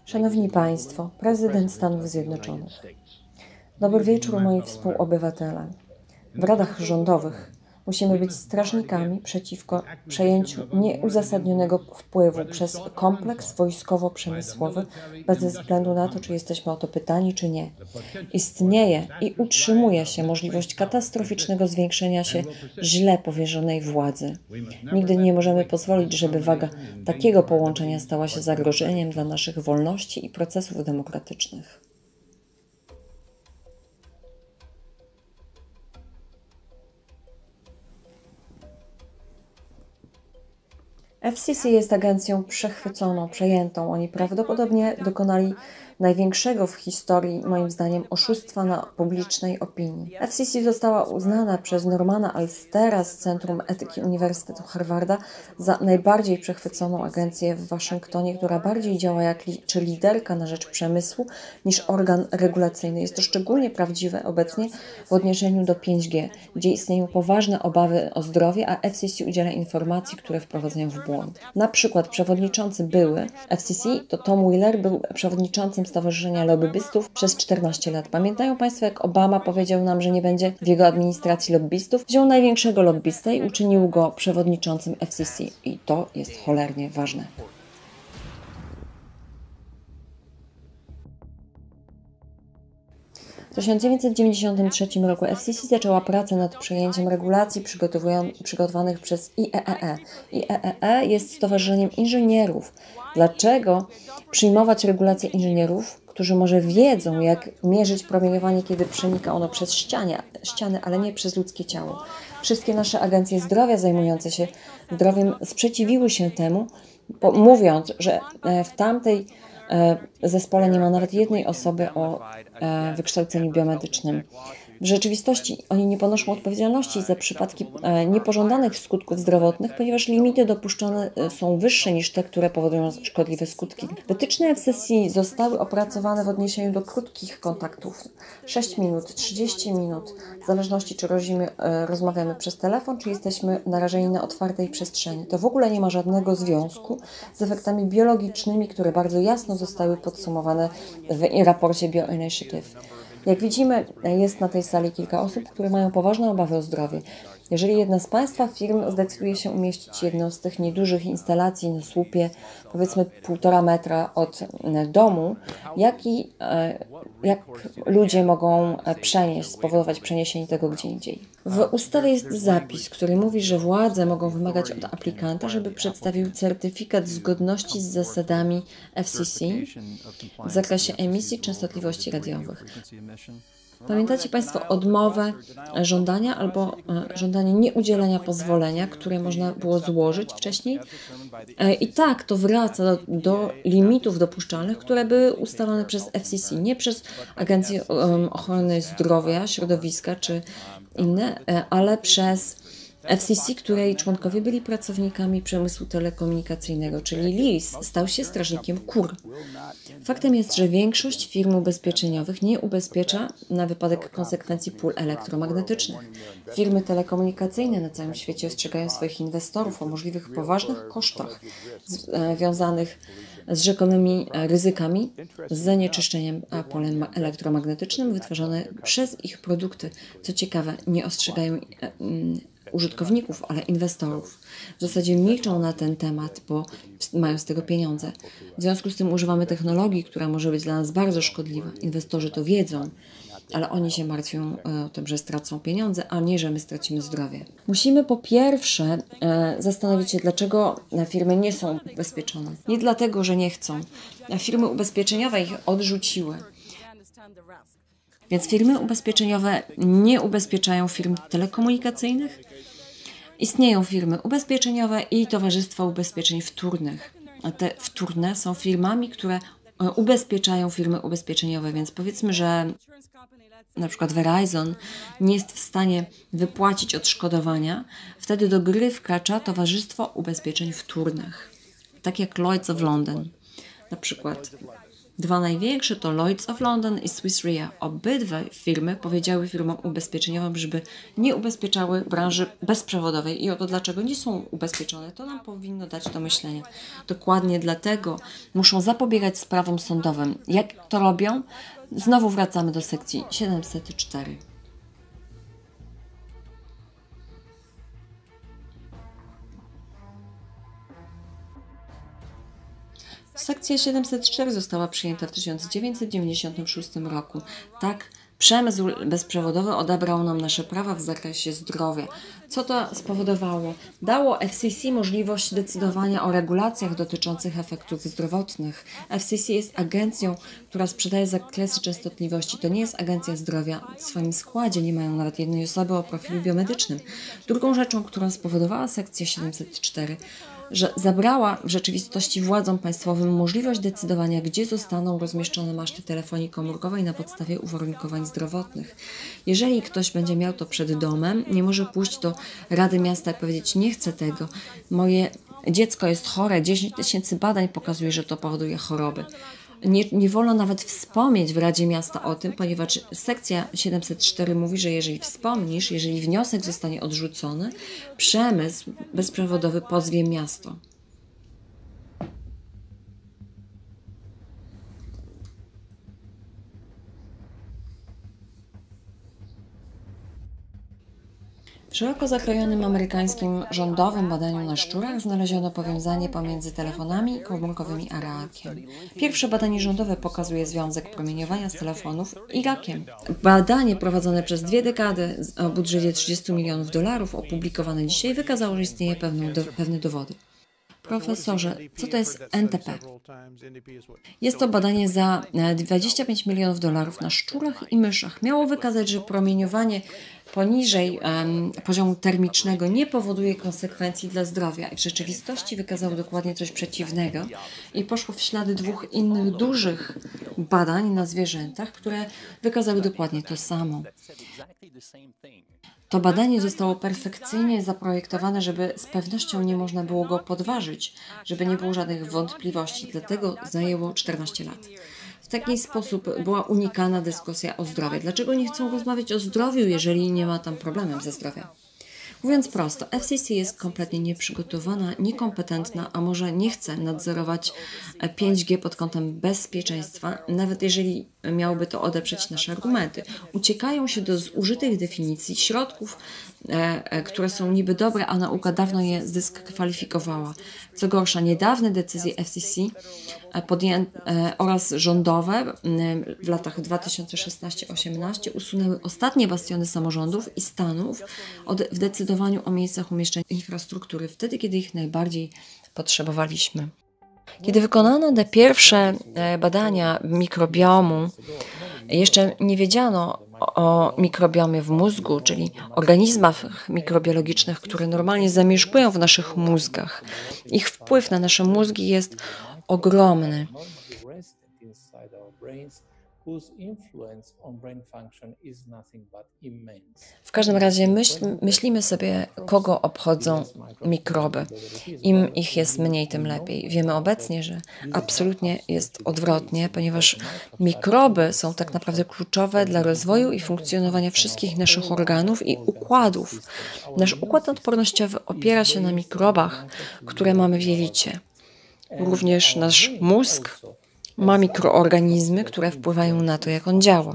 A: Szanowni Państwo, prezydent Stanów Zjednoczonych. Dobry wieczór, moi współobywatele. W radach rządowych musimy być strażnikami przeciwko przejęciu nieuzasadnionego wpływu przez kompleks wojskowo-przemysłowy, bez względu na to, czy jesteśmy o to pytani, czy nie. Istnieje i utrzymuje się możliwość katastroficznego zwiększenia się źle powierzonej władzy. Nigdy nie możemy pozwolić, żeby waga takiego połączenia stała się zagrożeniem dla naszych wolności i procesów demokratycznych. F C C jest agencją przechwyconą, przejętą. Oni prawdopodobnie dokonali największego w historii, moim zdaniem, oszustwa na publicznej opinii. F C C została uznana przez Normana Alstera z Centrum Etyki Uniwersytetu Harvarda za najbardziej przechwyconą agencję w Waszyngtonie, która bardziej działa jak li czy liderka na rzecz przemysłu niż organ regulacyjny. Jest to szczególnie prawdziwe obecnie w odniesieniu do pięć G, gdzie istnieją poważne obawy o zdrowie, a F C C udziela informacji, które wprowadzają w błąd. Na przykład przewodniczący były F C C to Tom Wheeler, był przewodniczącym Stowarzyszenia Lobbystów przez czternaście lat. Pamiętają Państwo, jak Obama powiedział nam, że nie będzie w jego administracji lobbystów? Wziął największego lobbystę i uczynił go przewodniczącym F C C. I to jest cholernie ważne. W tysiąc dziewięćset dziewięćdziesiątym trzecim roku F C C zaczęła pracę nad przejęciem regulacji przygotowanych przez I E E E. I E E E jest stowarzyszeniem inżynierów. Dlaczego przyjmować regulacje inżynierów, którzy może wiedzą, jak mierzyć promieniowanie, kiedy przenika ono przez ściany, ściany, ale nie przez ludzkie ciało? Wszystkie nasze agencje zdrowia zajmujące się zdrowiem sprzeciwiły się temu, mówiąc, że w tamtej zespole nie ma nawet jednej osoby o e, wykształceniu biomedycznym. W rzeczywistości oni nie ponoszą odpowiedzialności za przypadki e, niepożądanych skutków zdrowotnych, ponieważ limity dopuszczone są wyższe niż te, które powodują szkodliwe skutki. Wytyczne F C C zostały opracowane w odniesieniu do krótkich kontaktów. sześć minut, trzydzieści minut, w zależności czy rozimy, e, rozmawiamy przez telefon, czy jesteśmy narażeni na otwartej przestrzeni. To w ogóle nie ma żadnego związku z efektami biologicznymi, które bardzo jasno zostały podsumowane w raporcie BioInitiative. Jak widzimy, jest na tej sali kilka osób, które mają poważne obawy o zdrowie. Jeżeli jedna z Państwa firm zdecyduje się umieścić jedną z tych niedużych instalacji na słupie, powiedzmy półtora metra od domu, jaki, jak ludzie mogą przenieść, spowodować przeniesienie tego gdzie indziej? W ustawie jest zapis, który mówi, że władze mogą wymagać od aplikanta, żeby przedstawił certyfikat zgodności z zasadami F C C w zakresie emisji częstotliwości radiowych. Pamiętacie Państwo odmowę żądania albo żądanie nieudzielenia pozwolenia, które można było złożyć wcześniej? I tak to wraca do, do limitów dopuszczalnych, które były ustalone przez F C C, nie przez Agencję Ochrony Zdrowia, Środowiska czy inne, ale przez F C C, której członkowie byli pracownikami przemysłu telekomunikacyjnego, czyli L I S stał się strażnikiem kur. Faktem jest, że większość firm ubezpieczeniowych nie ubezpiecza na wypadek konsekwencji pól elektromagnetycznych. Firmy telekomunikacyjne na całym świecie ostrzegają swoich inwestorów o możliwych poważnych kosztach związanych z rzekomymi ryzykami z zanieczyszczeniem polem elektromagnetycznym wytworzone przez ich produkty. Co ciekawe, nie ostrzegają użytkowników, ale inwestorów. W zasadzie milczą na ten temat, bo mają z tego pieniądze. W związku z tym używamy technologii, która może być dla nas bardzo szkodliwa. Inwestorzy to wiedzą, ale oni się martwią o tym, że stracą pieniądze, a nie, że my stracimy zdrowie. Musimy po pierwsze e, zastanowić się, dlaczego firmy nie są ubezpieczone. Nie dlatego, że nie chcą. Firmy ubezpieczeniowe ich odrzuciły. Więc firmy ubezpieczeniowe nie ubezpieczają firm telekomunikacyjnych. Istnieją firmy ubezpieczeniowe i towarzystwa ubezpieczeń wtórnych. A te wtórne są firmami, które ubezpieczają firmy ubezpieczeniowe, więc powiedzmy, że na przykład Verizon nie jest w stanie wypłacić odszkodowania, wtedy do gry wkracza Towarzystwo Ubezpieczeń Wtórnych, tak jak Lloyd's of London na przykład. Dwa największe to Lloyd's of London i Swiss Re. Obydwie firmy powiedziały firmom ubezpieczeniowym, żeby nie ubezpieczały branży bezprzewodowej. I oto dlaczego nie są ubezpieczone, to nam powinno dać do myślenia. Dokładnie dlatego muszą zapobiegać sprawom sądowym. Jak to robią? Znowu wracamy do sekcji siedemset cztery. Sekcja siedemset cztery została przyjęta w tysiąc dziewięćset dziewięćdziesiątym szóstym roku. Tak, przemysł bezprzewodowy odebrał nam nasze prawa w zakresie zdrowia. Co to spowodowało? Dało F C C możliwość decydowania o regulacjach dotyczących efektów zdrowotnych. F C C jest agencją, która sprzedaje zakresy częstotliwości. To nie jest agencja zdrowia. W swoim składzie nie mają nawet jednej osoby o profilu biomedycznym. Drugą rzeczą, którą spowodowała sekcja siedemset cztery, że zabrała w rzeczywistości władzom państwowym możliwość decydowania, gdzie zostaną rozmieszczone maszty telefonii komórkowej na podstawie uwarunkowań zdrowotnych. Jeżeli ktoś będzie miał to przed domem, nie może pójść do Rady Miasta i powiedzieć: nie chcę tego, moje dziecko jest chore, dziesięć tysięcy badań pokazuje, że to powoduje choroby. Nie, nie wolno nawet wspomnieć w Radzie Miasta o tym, ponieważ sekcja siedemset cztery mówi, że jeżeli wspomnisz, jeżeli wniosek zostanie odrzucony, przemysł bezprzewodowy pozwie miasto. W szeroko zakrojonym amerykańskim rządowym badaniu na szczurach znaleziono powiązanie pomiędzy telefonami komórkowymi a rakiem. Pierwsze badanie rządowe pokazuje związek promieniowania z telefonów i rakiem. Badanie prowadzone przez dwie dekady o budżecie trzydziestu milionów dolarów, opublikowane dzisiaj, wykazało, że istnieje pewne, do, pewne dowody. Profesorze, co to jest N T P? Jest to badanie za dwadzieścia pięć milionów dolarów na szczurach i myszach. Miało wykazać, że promieniowanie poniżej um, poziomu termicznego nie powoduje konsekwencji dla zdrowia. I w rzeczywistości wykazało dokładnie coś przeciwnego i poszło w ślady dwóch innych dużych badań na zwierzętach, które wykazały dokładnie to samo. To badanie zostało perfekcyjnie zaprojektowane, żeby z pewnością nie można było go podważyć, żeby nie było żadnych wątpliwości, dlatego zajęło czternaście lat. W taki sposób była unikana dyskusja o zdrowiu. Dlaczego nie chcą rozmawiać o zdrowiu, jeżeli nie ma tam problemem ze zdrowiem? Mówiąc prosto, F C C jest kompletnie nieprzygotowana, niekompetentna, a może nie chce nadzorować pięć G pod kątem bezpieczeństwa, nawet jeżeli miałoby to odeprzeć nasze argumenty. Uciekają się do zużytych definicji środków, e, które są niby dobre, a nauka dawno je zdyskwalifikowała. Co gorsza, niedawne decyzje F C C podjęte e, oraz rządowe e, w latach dwa tysiące szesnastym do dwa tysiące osiemnastego usunęły ostatnie bastiony samorządów i stanów od, w decydowaniu o miejscach umieszczenia infrastruktury, wtedy, kiedy ich najbardziej potrzebowaliśmy. Kiedy wykonano te pierwsze badania mikrobiomu, jeszcze nie wiedziano o mikrobiomie w mózgu, czyli organizmach mikrobiologicznych, które normalnie zamieszkują w naszych mózgach. Ich wpływ na nasze mózgi jest ogromny. W każdym razie myśl, myślimy sobie, kogo obchodzą mikroby. Im ich jest mniej, tym lepiej. Wiemy obecnie, że absolutnie jest odwrotnie, ponieważ mikroby są tak naprawdę kluczowe dla rozwoju i funkcjonowania wszystkich naszych organów i układów. Nasz układ odpornościowy opiera się na mikrobach, które mamy w jelicie. Również nasz mózg ma mikroorganizmy, które wpływają na to, jak on działa.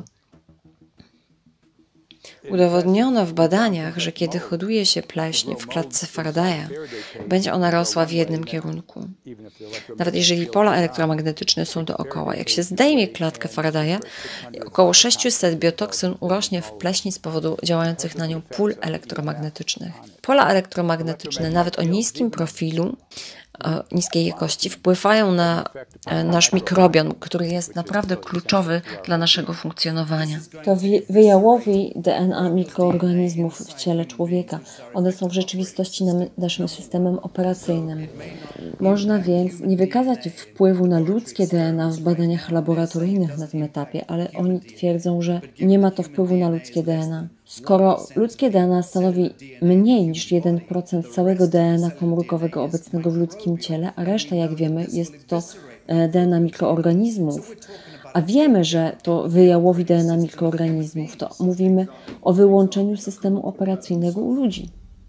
A: Udowodniono w badaniach, że kiedy hoduje się pleśń w klatce Faradaya, będzie ona rosła w jednym kierunku. Nawet jeżeli pola elektromagnetyczne są dookoła. Jak się zdejmie klatkę Faradaya, około sześćset biotoksyn urośnie w pleśni z powodu działających na nią pól elektromagnetycznych. Pola elektromagnetyczne, nawet o niskim profilu, o niskiej jakości, wpływają na nasz mikrobiom, który jest naprawdę kluczowy dla naszego funkcjonowania. To wyjałowi D N A mikroorganizmów w ciele człowieka. One są w rzeczywistości naszym systemem operacyjnym. Można więc nie wykazać wpływu na ludzkie D N A w badaniach laboratoryjnych na tym etapie, ale oni twierdzą, że nie ma to wpływu na ludzkie D N A. Skoro ludzkie D N A stanowi mniej niż jeden procent całego D N A komórkowego obecnego w ludzkim ciele, a reszta, jak wiemy, jest to D N A mikroorganizmów, a wiemy, że to wyjałowi D N A mikroorganizmów, to mówimy o wyłączeniu systemu operacyjnego u ludzi.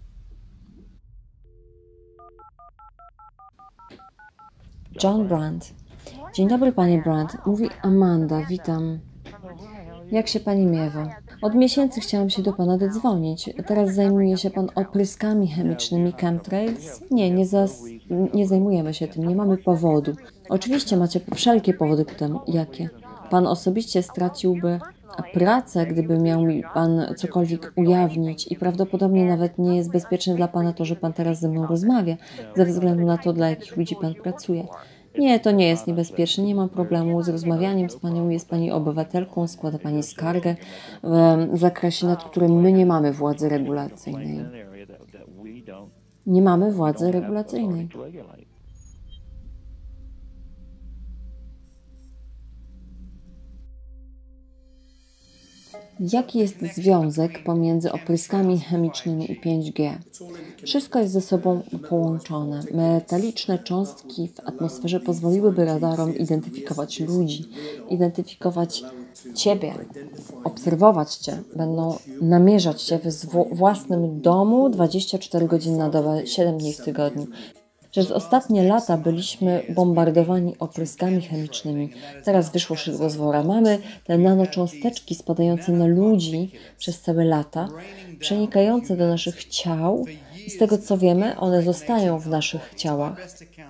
A: John Brandt. Dzień dobry, panie Brandt. Mówi Amanda. Witam. Jak się pani miewa? Od miesięcy chciałam się do pana dodzwonić. Teraz zajmuje się pan opryskami chemicznymi chemtrails? Nie, nie, zas, nie zajmujemy się tym, nie mamy powodu. Oczywiście macie wszelkie powody ku temu. Jakie? Pan osobiście straciłby pracę, gdyby miał mi pan cokolwiek ujawnić i prawdopodobnie nawet nie jest bezpieczne dla pana to, że pan teraz ze mną rozmawia, ze względu na to, dla jakich ludzi pan pracuje. Nie, to nie jest niebezpieczne, nie mam problemu z rozmawianiem z panią, jest pani obywatelką, składa pani skargę w zakresie, nad którym my nie mamy władzy regulacyjnej. Nie mamy władzy regulacyjnej. Jaki jest związek pomiędzy opryskami chemicznymi i pięć G? Wszystko jest ze sobą połączone. Metaliczne cząstki w atmosferze pozwoliłyby radarom identyfikować ludzi, identyfikować Ciebie, obserwować Cię. Będą namierzać Cię w własnym domu dwadzieścia cztery godziny na dobę, siedem dni w tygodniu. Przez ostatnie lata byliśmy bombardowani opryskami chemicznymi. Teraz wyszło szydło z wora. Mamy te nanocząsteczki spadające na ludzi przez całe lata, przenikające do naszych ciał i z tego co wiemy, one zostają w naszych ciałach.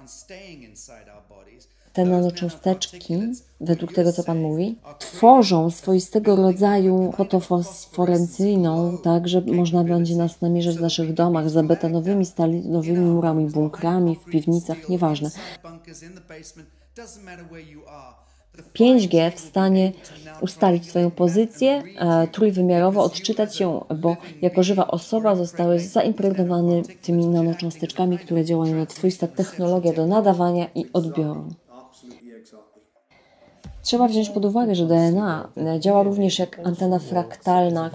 A: Te nanocząsteczki, według tego co Pan mówi, tworzą swoistego rodzaju fotofosforencyjną, tak, że można będzie nas namierzać w naszych domach za betonowymi, stalinowymi murami, bunkrami, w piwnicach, nieważne. pięć G w stanie ustalić Twoją pozycję, e, trójwymiarowo odczytać ją, bo jako żywa osoba zostałeś zaimpregnowany tymi nanocząsteczkami, które działają na Twoista technologia do nadawania i odbioru. Trzeba wziąć pod uwagę, że D N A działa również jak antena fraktalna,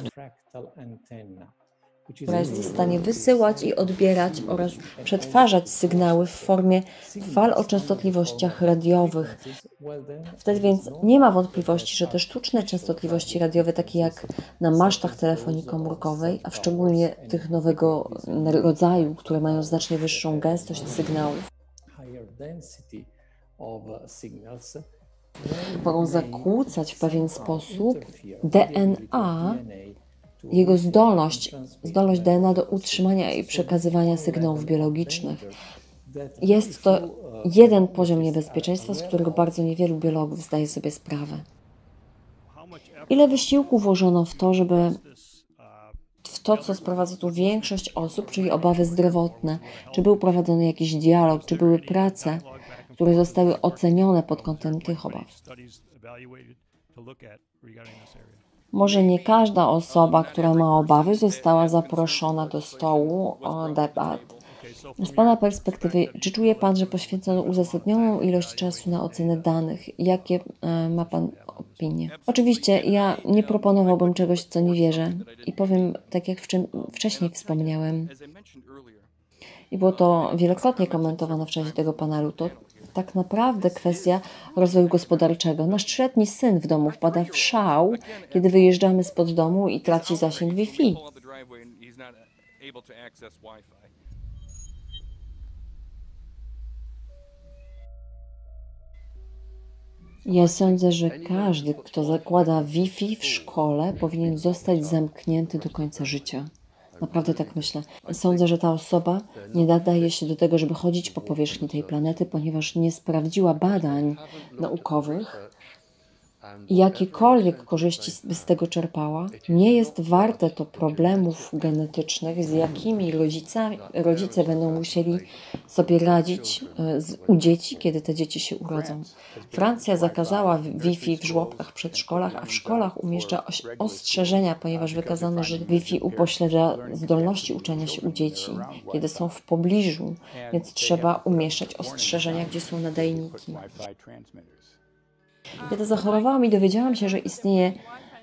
A: która jest w stanie wysyłać i odbierać oraz przetwarzać sygnały w formie fal o częstotliwościach radiowych. Wtedy więc nie ma wątpliwości, że te sztuczne częstotliwości radiowe, takie jak na masztach telefonii komórkowej, a szczególnie tych nowego rodzaju, które mają znacznie wyższą gęstość sygnałów, mogą zakłócać w pewien sposób D N A, jego zdolność, zdolność D N A do utrzymania i przekazywania sygnałów biologicznych. Jest to jeden poziom niebezpieczeństwa, z którego bardzo niewielu biologów zdaje sobie sprawę. Ile wysiłku włożono w to, żeby w to, co sprowadza tu większość osób, czyli obawy zdrowotne, czy był prowadzony jakiś dialog, czy były prace, które zostały ocenione pod kątem tych obaw. Może nie każda osoba, która ma obawy, została zaproszona do stołu debat. Z Pana perspektywy, czy czuje Pan, że poświęcono uzasadnioną ilość czasu na ocenę danych? Jakie e, ma Pan opinie? Oczywiście ja nie proponowałbym czegoś, co nie wierzę i powiem, tak jak w czym wcześniej wspomniałem, i było to wielokrotnie komentowane w czasie tego panelu, to tak naprawdę kwestia rozwoju gospodarczego. Nasz trzyletni syn w domu wpada w szał, kiedy wyjeżdżamy spod domu i traci zasięg Wi-Fi. Ja sądzę, że każdy, kto zakłada Wi-Fi w szkole, powinien zostać zamknięty do końca życia. Naprawdę tak myślę. Sądzę, że ta osoba nie nadaje się do tego, żeby chodzić po powierzchni tej planety, ponieważ nie sprawdziła badań naukowych i jakiekolwiek korzyści by z tego czerpała, nie jest warte to problemów genetycznych, z jakimi rodzicami, rodzice będą musieli sobie radzić z, u dzieci, kiedy te dzieci się urodzą. Francja zakazała Wi-Fi w żłobkach, w przedszkolach, a w szkolach umieszcza ostrzeżenia, ponieważ wykazano, że Wi-Fi upośledza zdolności uczenia się u dzieci, kiedy są w pobliżu, więc trzeba umieszczać ostrzeżenia, gdzie są nadajniki. Kiedy zachorowałam i dowiedziałam się, że istnieje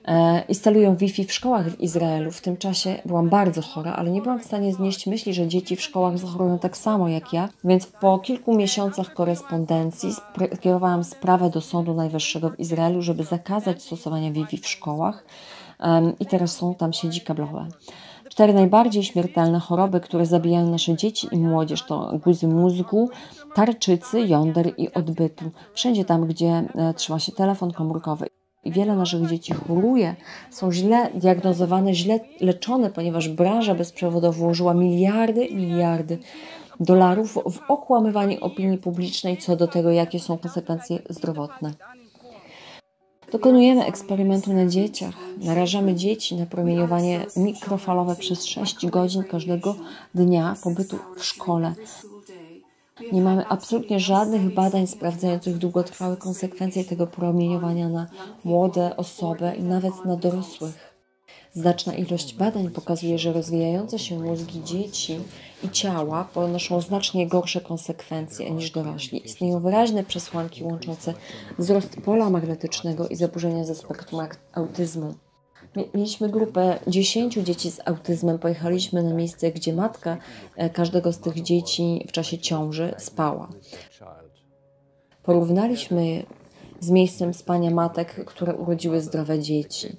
A: Instalują Wi-Fi w szkołach w Izraelu. W tym czasie byłam bardzo chora, ale nie byłam w stanie znieść myśli, że dzieci w szkołach zachorują tak samo jak ja, więc po kilku miesiącach korespondencji skierowałam sprawę do Sądu Najwyższego w Izraelu, żeby zakazać stosowania Wi-Fi w szkołach i teraz są tam sieci kablowe. Cztery najbardziej śmiertelne choroby, które zabijają nasze dzieci i młodzież, to guzy mózgu, tarczycy, jąder i odbytu. Wszędzie tam, gdzie trzyma się telefon komórkowy. I wiele naszych dzieci choruje, są źle diagnozowane, źle leczone, ponieważ branża bezprzewodowa włożyła miliardy, miliardy dolarów w okłamywanie opinii publicznej co do tego, jakie są konsekwencje zdrowotne. Dokonujemy eksperymentu na dzieciach. Narażamy dzieci na promieniowanie mikrofalowe przez sześć godzin każdego dnia pobytu w szkole. Nie mamy absolutnie żadnych badań sprawdzających długotrwałe konsekwencje tego promieniowania na młode osoby i nawet na dorosłych. Znaczna ilość badań pokazuje, że rozwijające się mózgi dzieci i ciała ponoszą znacznie gorsze konsekwencje niż dorośli. Istnieją wyraźne przesłanki łączące wzrost pola magnetycznego i zaburzenia ze spektrum autyzmu. Mieliśmy grupę dziesięciu dzieci z autyzmem. Pojechaliśmy na miejsce, gdzie matka każdego z tych dzieci w czasie ciąży spała. Porównaliśmy z miejscem spania matek, które urodziły zdrowe dzieci.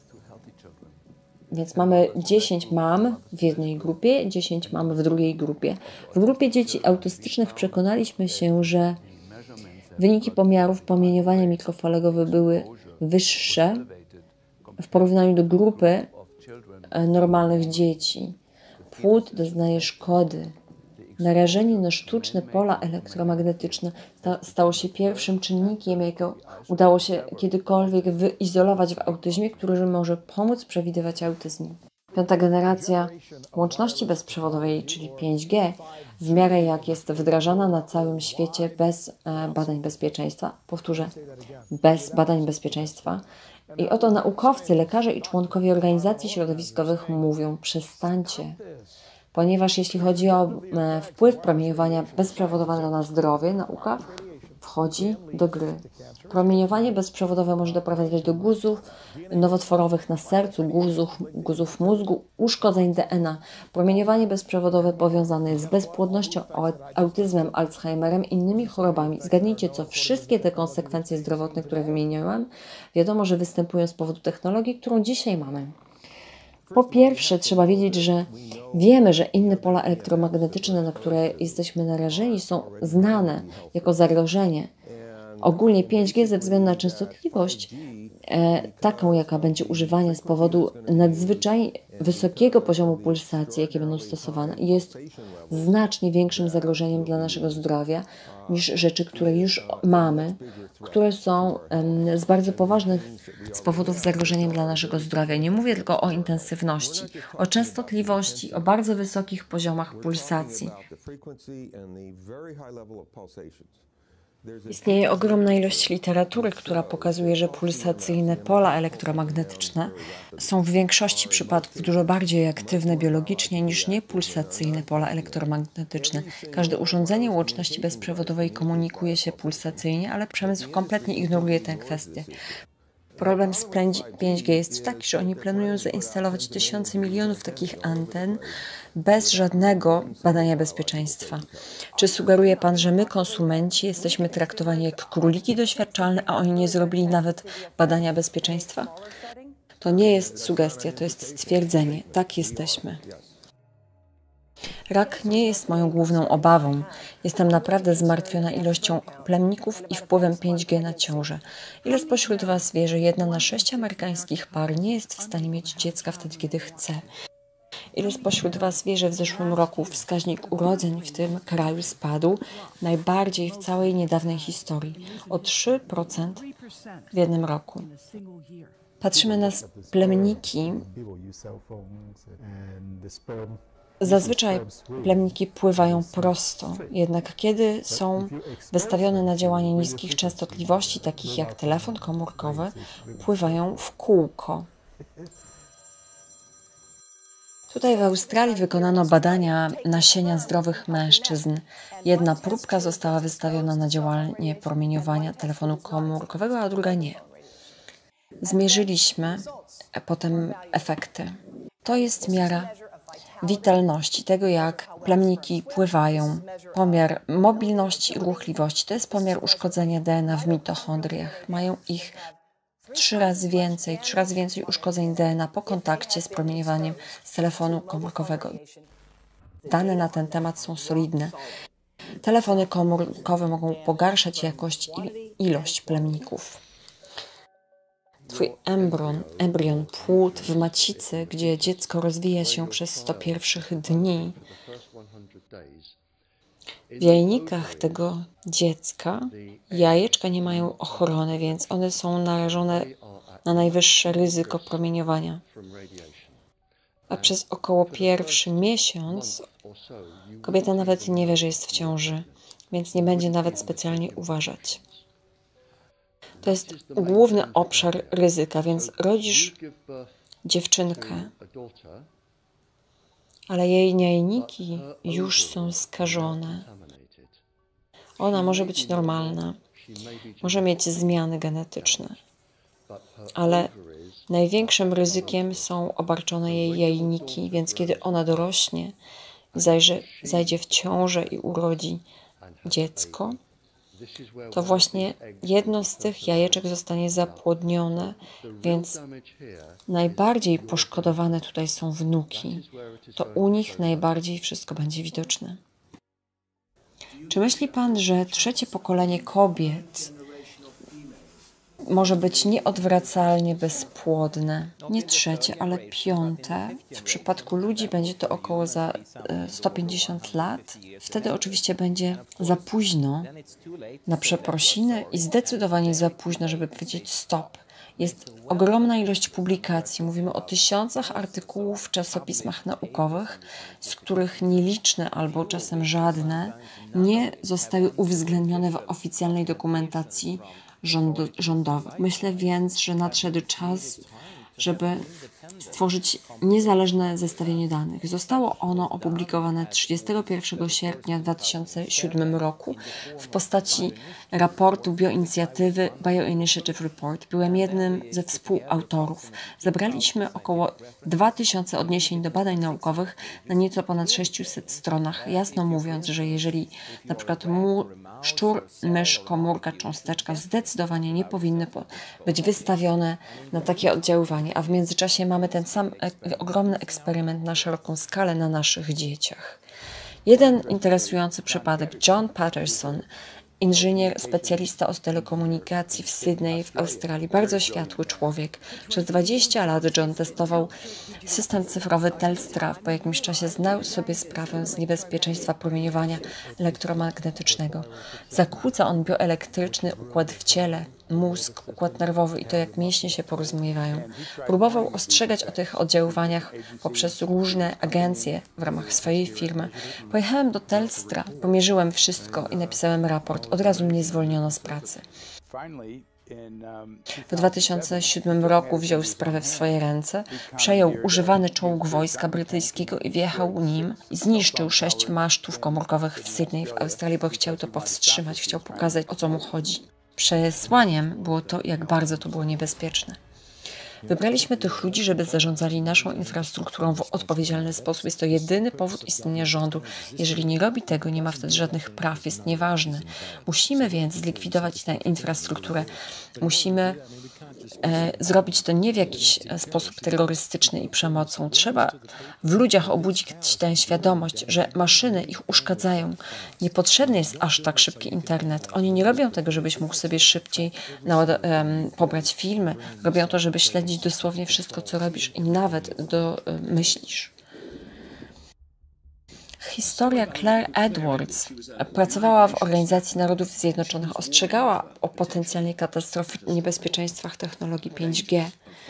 A: Więc mamy dziesięć mam w jednej grupie, dziesięć mam w drugiej grupie. W grupie dzieci autystycznych przekonaliśmy się, że wyniki pomiarów promieniowania mikrofalowego były wyższe w porównaniu do grupy normalnych dzieci. Płód doznaje szkody. Narażenie na sztuczne pola elektromagnetyczne stało się pierwszym czynnikiem, jakiego udało się kiedykolwiek wyizolować w autyzmie, który może pomóc przewidywać autyzm. Piąta generacja łączności bezprzewodowej, czyli pięć G, w miarę jak jest wdrażana na całym świecie bez badań bezpieczeństwa, powtórzę, bez badań bezpieczeństwa. I oto naukowcy, lekarze i członkowie organizacji środowiskowych mówią: przestańcie. Ponieważ jeśli chodzi o wpływ promieniowania bezprzewodowego na zdrowie, nauka wchodzi do gry. Promieniowanie bezprzewodowe może doprowadzać do guzów nowotworowych na sercu, guzów, guzów mózgu, uszkodzeń D N A. Promieniowanie bezprzewodowe powiązane jest z bezpłodnością, autyzmem, Alzheimerem i innymi chorobami. Zgadnijcie co, wszystkie te konsekwencje zdrowotne, które wymieniłam, wiadomo, że występują z powodu technologii, którą dzisiaj mamy. Po pierwsze, trzeba wiedzieć, że wiemy, że inne pola elektromagnetyczne, na które jesteśmy narażeni, są znane jako zagrożenie. Ogólnie pięć G ze względu na częstotliwość, e, taką jaka będzie używana z powodu nadzwyczaj wysokiego poziomu pulsacji, jakie będą stosowane, jest znacznie większym zagrożeniem dla naszego zdrowia niż rzeczy, które już mamy, które są em, z bardzo poważnych z powodów zagrożeniem dla naszego zdrowia. Nie mówię tylko o intensywności, o częstotliwości, o bardzo wysokich poziomach pulsacji. Istnieje ogromna ilość literatury, która pokazuje, że pulsacyjne pola elektromagnetyczne są w większości przypadków dużo bardziej aktywne biologicznie niż niepulsacyjne pola elektromagnetyczne. Każde urządzenie łączności bezprzewodowej komunikuje się pulsacyjnie, ale przemysł kompletnie ignoruje tę kwestię. Problem z pięć G jest taki, że oni planują zainstalować tysiące milionów takich anten bez żadnego badania bezpieczeństwa. Czy sugeruje Pan, że my, konsumenci, jesteśmy traktowani jak króliki doświadczalne, a oni nie zrobili nawet badania bezpieczeństwa? To nie jest sugestia, to jest stwierdzenie. Tak jesteśmy. Rak nie jest moją główną obawą. Jestem naprawdę zmartwiona ilością plemników i wpływem pięć G na ciążę. Ile spośród Was wie, że jedna na sześć amerykańskich par nie jest w stanie mieć dziecka wtedy, kiedy chce? Ile spośród Was wie, że w zeszłym roku wskaźnik urodzeń w tym kraju spadł najbardziej w całej niedawnej historii, o trzy procent w jednym roku? Patrzymy na plemniki. Zazwyczaj plemniki pływają prosto, jednak kiedy są wystawione na działanie niskich częstotliwości, takich jak telefon komórkowy, pływają w kółko. Tutaj w Australii wykonano badania nasienia zdrowych mężczyzn. Jedna próbka została wystawiona na działanie promieniowania telefonu komórkowego, a druga nie. Zmierzyliśmy potem efekty. To jest miara witalności, tego jak plemniki pływają, pomiar mobilności i ruchliwości. To jest pomiar uszkodzenia D N A w mitochondriach. Mają ich trzy razy więcej, trzy razy więcej uszkodzeń D N A po kontakcie z promieniowaniem z telefonu komórkowego. Dane na ten temat są solidne. Telefony komórkowe mogą pogarszać jakość i ilość plemników. Twój embrion, embrion, płód w macicy, gdzie dziecko rozwija się przez sto pierwszych dni, w jajnikach tego dziecka jajeczka nie mają ochrony, więc one są narażone na najwyższe ryzyko promieniowania. A przez około pierwszy miesiąc kobieta nawet nie wie, że jest w ciąży, więc nie będzie nawet specjalnie uważać. To jest główny obszar ryzyka, więc rodzisz dziewczynkę, ale jej jajniki już są skażone. Ona może być normalna, może mieć zmiany genetyczne, ale największym ryzykiem są obarczone jej jajniki, więc kiedy ona dorośnie, zajrze, zajdzie w ciążę i urodzi dziecko, to właśnie jedno z tych jajeczek zostanie zapłodnione, więc najbardziej poszkodowane tutaj są wnuki. To u nich najbardziej wszystko będzie widoczne. Czy myśli Pan, że trzecie pokolenie kobiet może być nieodwracalnie bezpłodne? Nie trzecie, ale piąte. W przypadku ludzi będzie to około za sto pięćdziesiąt lat. Wtedy oczywiście będzie za późno na przeprosiny i zdecydowanie za późno, żeby powiedzieć stop. Jest ogromna ilość publikacji. Mówimy o tysiącach artykułów w czasopismach naukowych, z których nieliczne albo czasem żadne nie zostały uwzględnione w oficjalnej dokumentacji rządowych. Myślę więc, że nadszedł czas, żeby stworzyć niezależne zestawienie danych. Zostało ono opublikowane trzydziestego pierwszego sierpnia dwa tysiące siódmego roku w postaci raportu bioinicjatywy Bioinitiative Report. Byłem jednym ze współautorów. Zebraliśmy około dwa tysiące odniesień do badań naukowych na nieco ponad sześciuset stronach, jasno mówiąc, że jeżeli na przykład mu, szczur, mysz, komórka, cząsteczka zdecydowanie nie powinny być wystawione na takie oddziaływanie, a w międzyczasie mamy ten sam e ogromny eksperyment na szeroką skalę na naszych dzieciach. Jeden interesujący przypadek. John Patterson, inżynier, specjalista od telekomunikacji w Sydney w Australii, bardzo światły człowiek. Przez dwadzieścia lat John testował system cyfrowy Telstra. Po jakimś czasie zdał sobie sprawę z niebezpieczeństwa promieniowania elektromagnetycznego. Zakłóca on bioelektryczny układ w ciele, mózg, układ nerwowy i to, jak mięśnie się porozumiewają. Próbował ostrzegać o tych oddziaływaniach poprzez różne agencje w ramach swojej firmy. Pojechałem do Telstra, pomierzyłem wszystko i napisałem raport. Od razu mnie zwolniono z pracy. W dwa tysiące siódmym roku wziął sprawę w swoje ręce, przejął używany czołg wojska brytyjskiego i wjechał nim i zniszczył sześć masztów komórkowych w Sydney w Australii, bo chciał to powstrzymać, chciał pokazać, o co mu chodzi. Przesłaniem było to, jak bardzo to było niebezpieczne. Wybraliśmy tych ludzi, żeby zarządzali naszą infrastrukturą w odpowiedzialny sposób. Jest to jedyny powód istnienia rządu. Jeżeli nie robi tego, nie ma wtedy żadnych praw, jest nieważny. Musimy więc zlikwidować tę infrastrukturę. Musimy e, zrobić to nie w jakiś sposób terrorystyczny i przemocą. Trzeba w ludziach obudzić tę świadomość, że maszyny ich uszkadzają. Niepotrzebny jest aż tak szybki internet. Oni nie robią tego, żebyś mógł sobie szybciej um, pobrać filmy. Robią to, żeby śledzić dosłownie wszystko, co robisz i nawet do, y, myślisz. Historia Claire Edwards pracowała w Organizacji Narodów Zjednoczonych, ostrzegała o potencjalnej katastrofie i niebezpieczeństwach technologii pięć G.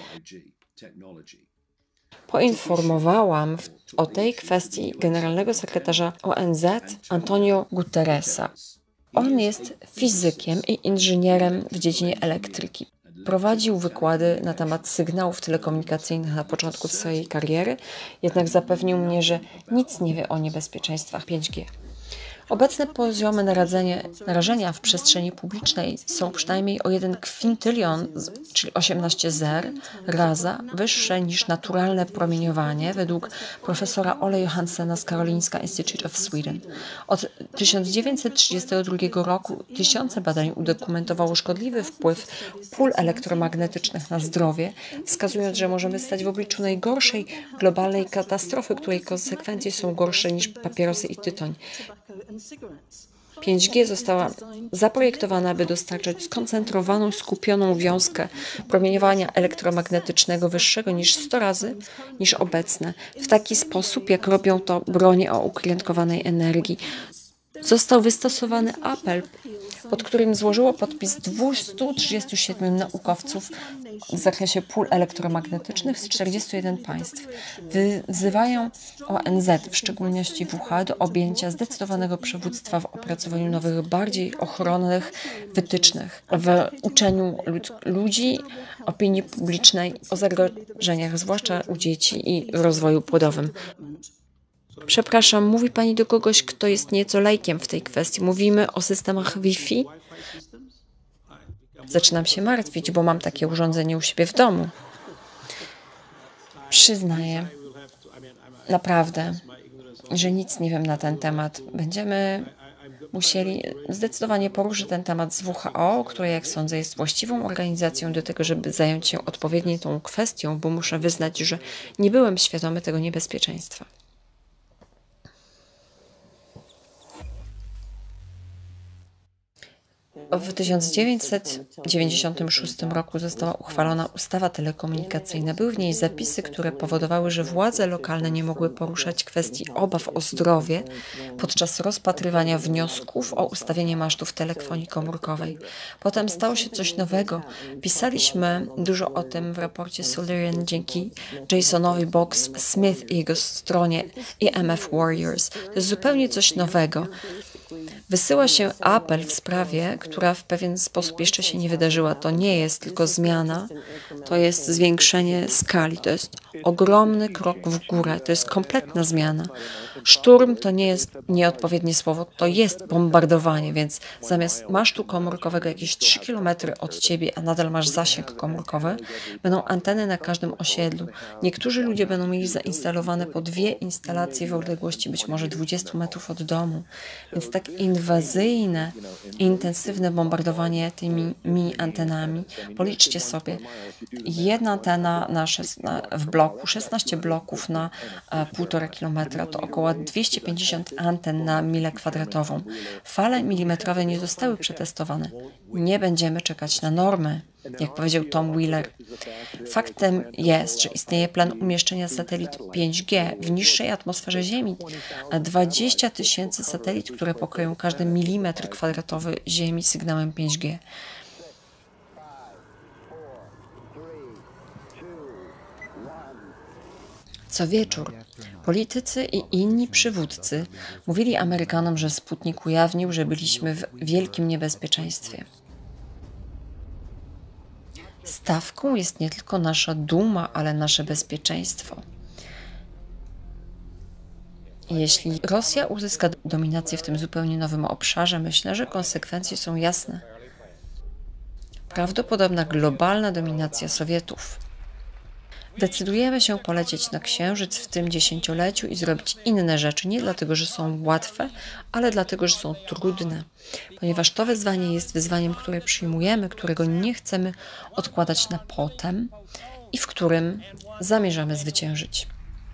A: Poinformowałam w, o tej kwestii generalnego sekretarza O N Z Antonio Guterresa. On jest fizykiem i inżynierem w dziedzinie elektryki. Prowadził wykłady na temat sygnałów telekomunikacyjnych na początku swojej kariery, jednak zapewnił mnie, że nic nie wie o niebezpieczeństwach pięć G. Obecne poziomy naradzenie, narażenia w przestrzeni publicznej są przynajmniej o jeden kwintylion, czyli osiemnaście zer, raza wyższe niż naturalne promieniowanie według profesora Ole Johanssena z Karolinska Institute of Sweden. Od tysiąc dziewięćset trzydziestego drugiego roku tysiące badań udokumentowało szkodliwy wpływ pól elektromagnetycznych na zdrowie, wskazując, że możemy stać w obliczu najgorszej globalnej katastrofy, której konsekwencje są gorsze niż papierosy i tytoń. pięć G została zaprojektowana, by dostarczać skoncentrowaną, skupioną wiązkę promieniowania elektromagnetycznego wyższego niż sto razy niż obecne, w taki sposób, jak robią to bronie o ukierunkowanej energii. Został wystosowany apel, pod którym złożyło podpis dwieście trzydzieści siedem naukowców w zakresie pól elektromagnetycznych z czterdziestu jeden państw. Wzywają O N Z, w szczególności W H, do objęcia zdecydowanego przywództwa w opracowaniu nowych, bardziej ochronnych wytycznych, w uczeniu lud ludzi, opinii publicznej o zagrożeniach, zwłaszcza u dzieci i rozwoju płodowym. Przepraszam, mówi Pani do kogoś, kto jest nieco lajkiem w tej kwestii. Mówimy o systemach Wi-Fi? Zaczynam się martwić, bo mam takie urządzenie u siebie w domu. Przyznaję, naprawdę, że nic nie wiem na ten temat. Będziemy musieli zdecydowanie poruszyć ten temat z W H O, która, jak sądzę, jest właściwą organizacją do tego, żeby zająć się odpowiednio tą kwestią, bo muszę wyznać, że nie byłem świadomy tego niebezpieczeństwa. W tysiąc dziewięćset dziewięćdziesiątym szóstym roku została uchwalona ustawa telekomunikacyjna. Były w niej zapisy, które powodowały, że władze lokalne nie mogły poruszać kwestii obaw o zdrowie podczas rozpatrywania wniosków o ustawienie masztów telefonii komórkowej. Potem stało się coś nowego. Pisaliśmy dużo o tym w raporcie Solarian dzięki Jasonowi Box Smith i jego stronie E M F Warriors. To jest zupełnie coś nowego. Wysyła się apel w sprawie, która w pewien sposób jeszcze się nie wydarzyła. To nie jest tylko zmiana, to jest zwiększenie skali, to jest ogromny krok w górę, to jest kompletna zmiana. Szturm to nie jest nieodpowiednie słowo, to jest bombardowanie, więc zamiast masztu komórkowego jakieś trzy kilometry od ciebie, a nadal masz zasięg komórkowy, będą anteny na każdym osiedlu. Niektórzy ludzie będą mieli zainstalowane po dwie instalacje w odległości być może dwudziestu metrów od domu, więc tak inwazyjne, intensywne bombardowanie tymi mini antenami. Policzcie sobie, jedna antena na na, w bloku, szesnaście bloków na e, półtora kilometra, to około dwieście pięćdziesiąt anten na milę kwadratową. Fale milimetrowe nie zostały przetestowane. Nie będziemy czekać na normy, jak powiedział Tom Wheeler. Faktem jest, że istnieje plan umieszczenia satelit pięć G w niższej atmosferze Ziemi, a dwadzieścia tysięcy satelit, które pokryją każdy milimetr kwadratowy Ziemi sygnałem pięć G. Co wieczór politycy i inni przywódcy mówili Amerykanom, że Sputnik ujawnił, że byliśmy w wielkim niebezpieczeństwie. Stawką jest nie tylko nasza duma, ale nasze bezpieczeństwo. Jeśli Rosja uzyska dominację w tym zupełnie nowym obszarze, myślę, że konsekwencje są jasne. Prawdopodobna globalna dominacja Sowietów. Decydujemy się polecieć na Księżyc w tym dziesięcioleciu i zrobić inne rzeczy, nie dlatego, że są łatwe, ale dlatego, że są trudne. Ponieważ to wyzwanie jest wyzwaniem, które przyjmujemy, którego nie chcemy odkładać na potem i w którym zamierzamy zwyciężyć.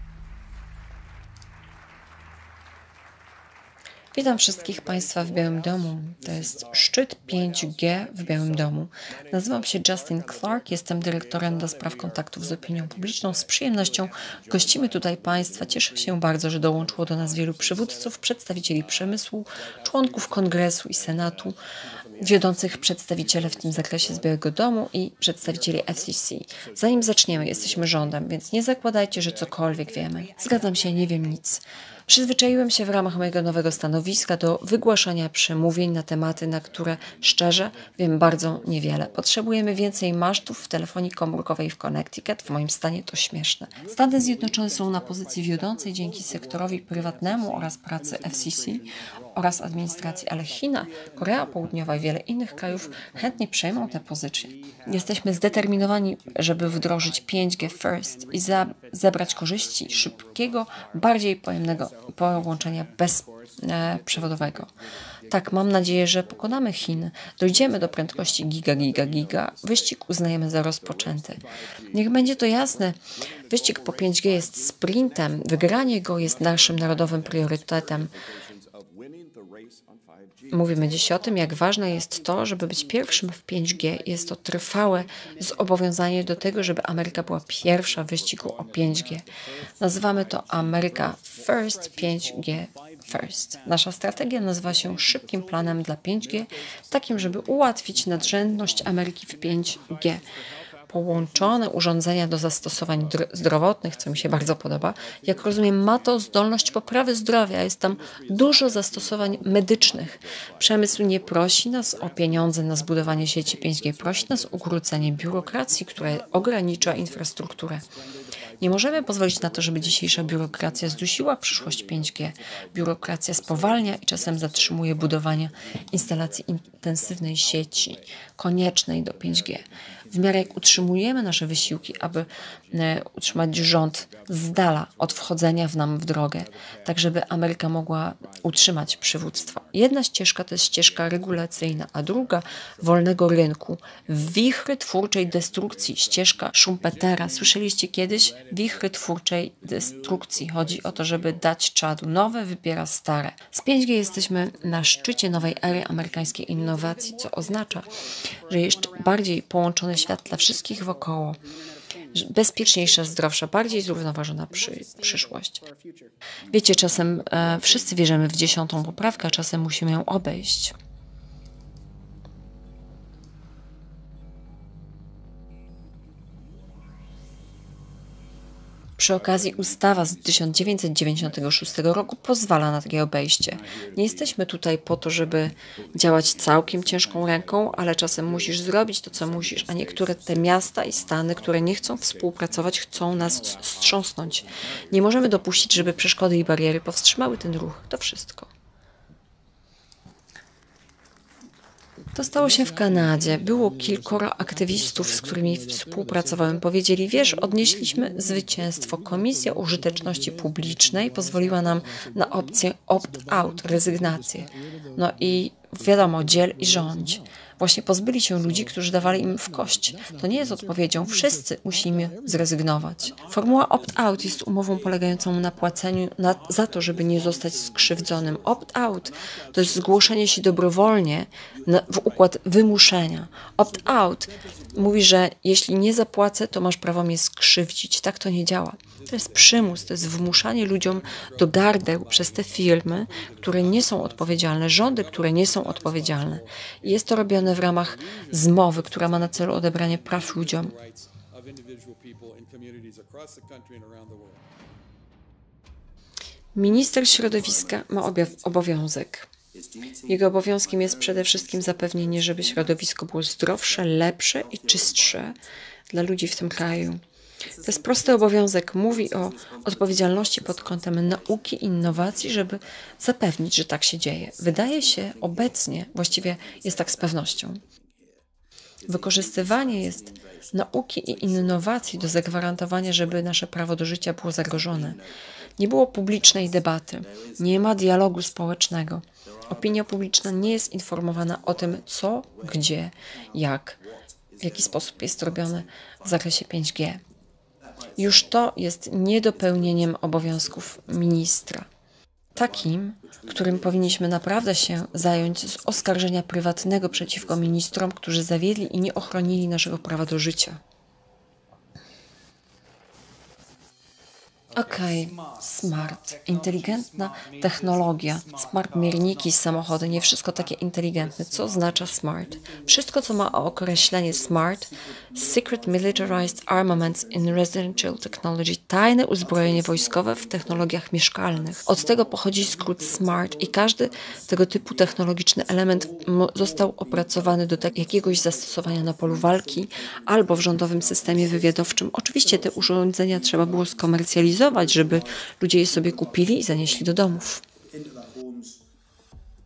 A: Witam wszystkich Państwa w Białym Domu. To jest szczyt pięć G w Białym Domu. Nazywam się Justin Clark, jestem dyrektorem do spraw kontaktów z opinią publiczną. Z przyjemnością gościmy tutaj Państwa. Cieszę się bardzo, że dołączyło do nas wielu przywódców, przedstawicieli przemysłu, członków Kongresu i Senatu, wiodących przedstawicieli w tym zakresie z Białego Domu i przedstawicieli F C C. Zanim zaczniemy, jesteśmy rządem, więc nie zakładajcie, że cokolwiek wiemy. Zgadzam się, nie wiem nic. Przyzwyczaiłem się w ramach mojego nowego stanowiska do wygłaszania przemówień na tematy, na które szczerze wiem bardzo niewiele. Potrzebujemy więcej masztów w telefonii komórkowej w Connecticut. W moim stanie to śmieszne. Stany Zjednoczone są na pozycji wiodącej dzięki sektorowi prywatnemu oraz pracy F C C oraz administracji, ale China, Korea Południowa i wiele innych krajów chętnie przejmą te pozycje. Jesteśmy zdeterminowani, żeby wdrożyć pięć G first i za, zebrać korzyści szybkiego, bardziej pojemnego połączenia bezprzewodowego. Tak, mam nadzieję, że pokonamy Chiny, dojdziemy do prędkości giga, giga, giga. Wyścig uznajemy za rozpoczęty. Niech będzie to jasne, wyścig po pięć G jest sprintem, wygranie go jest naszym narodowym priorytetem. Mówimy dziś o tym, jak ważne jest to, żeby być pierwszym w pięć G. Jest to trwałe zobowiązanie do tego, żeby Ameryka była pierwsza w wyścigu o pięć G. Nazywamy to Ameryka First pięć G First. Nasza strategia nazywa się szybkim planem dla pięć G, takim, żeby ułatwić nadrzędność Ameryki w pięć G. Połączone urządzenia do zastosowań zdrowotnych, co mi się bardzo podoba. Jak rozumiem, ma to zdolność poprawy zdrowia. Jest tam dużo zastosowań medycznych. Przemysł nie prosi nas o pieniądze na zbudowanie sieci pięć G, prosi nas o ukrócenie biurokracji, która ogranicza infrastrukturę. Nie możemy pozwolić na to, żeby dzisiejsza biurokracja zdusiła przyszłość pięć G. Biurokracja spowalnia i czasem zatrzymuje budowanie instalacji intensywnej sieci, koniecznej do pięć G. W miarę jak utrzymujemy nasze wysiłki, aby e, utrzymać rząd z dala od wchodzenia w nam w drogę, tak żeby Ameryka mogła utrzymać przywództwo. Jedna ścieżka to jest ścieżka regulacyjna, a druga wolnego rynku, wichry twórczej destrukcji, ścieżka Schumpetera. Słyszeliście kiedyś? Wichry twórczej destrukcji. Chodzi o to, żeby dać czadu. Nowe wybiera stare. Z pięć G jesteśmy na szczycie nowej ery amerykańskiej innowacji, co oznacza, że jeszcze bardziej połączony świat dla wszystkich wokoło, bezpieczniejsza, zdrowsza, bardziej zrównoważona przy, przyszłość. Wiecie, czasem e, wszyscy wierzymy w dziesiątą poprawkę, a czasem musimy ją obejść. Przy okazji ustawa z tysiąc dziewięćset dziewięćdziesiątego szóstego roku pozwala na takie obejście. Nie jesteśmy tutaj po to, żeby działać całkiem ciężką ręką, ale czasem musisz zrobić to, co musisz, a niektóre te miasta i stany, które nie chcą współpracować, chcą nas wstrząsnąć. Nie możemy dopuścić, żeby przeszkody i bariery powstrzymały ten ruch. To wszystko. To stało się w Kanadzie. Było kilkoro aktywistów, z którymi współpracowałem. Powiedzieli, wiesz, odnieśliśmy zwycięstwo. Komisja Użyteczności Publicznej pozwoliła nam na opcję opt-out, rezygnację. No i wiadomo, dziel i rządź. Właśnie pozbyli się ludzi, którzy dawali im w kość. To nie jest odpowiedzią. Wszyscy musimy zrezygnować. Formuła opt-out jest umową polegającą na płaceniu na, za to, żeby nie zostać skrzywdzonym. Opt-out to jest zgłoszenie się dobrowolnie na, w układ wymuszenia. Opt-out mówi, że jeśli nie zapłacę, to masz prawo mnie skrzywdzić. Tak to nie działa. To jest przymus, to jest wmuszanie ludziom do gardeł przez te firmy, które nie są odpowiedzialne, rządy, które nie są odpowiedzialne. I jest to robione w ramach zmowy, która ma na celu odebranie praw ludziom. Minister środowiska ma obowiązek. Jego obowiązkiem jest przede wszystkim zapewnienie, żeby środowisko było zdrowsze, lepsze i czystsze dla ludzi w tym kraju. To jest prosty obowiązek. Mówi o odpowiedzialności pod kątem nauki i innowacji, żeby zapewnić, że tak się dzieje. Wydaje się obecnie, właściwie jest tak z pewnością. Wykorzystywanie jest nauki i innowacji do zagwarantowania, żeby nasze prawo do życia było zagrożone. Nie było publicznej debaty, nie ma dialogu społecznego. Opinia publiczna nie jest informowana o tym, co, gdzie, jak, w jaki sposób jest robione w zakresie pięć G. Już to jest niedopełnieniem obowiązków ministra. Takim, którym powinniśmy naprawdę się zająć z oskarżenia prywatnego przeciwko ministrom, którzy zawiedli i nie ochronili naszego prawa do życia. Okej, okay. Smart, inteligentna technologia, smart mierniki, samochody, nie wszystko takie inteligentne. Co oznacza smart? Wszystko, co ma określenie smart, secret militarized armaments in residential technology, tajne uzbrojenie wojskowe w technologiach mieszkalnych. Od tego pochodzi skrót smart i każdy tego typu technologiczny element został opracowany do tak jakiegoś zastosowania na polu walki albo w rządowym systemie wywiadowczym. Oczywiście te urządzenia trzeba było skomercjalizować, żeby ludzie je sobie kupili i zanieśli do domów.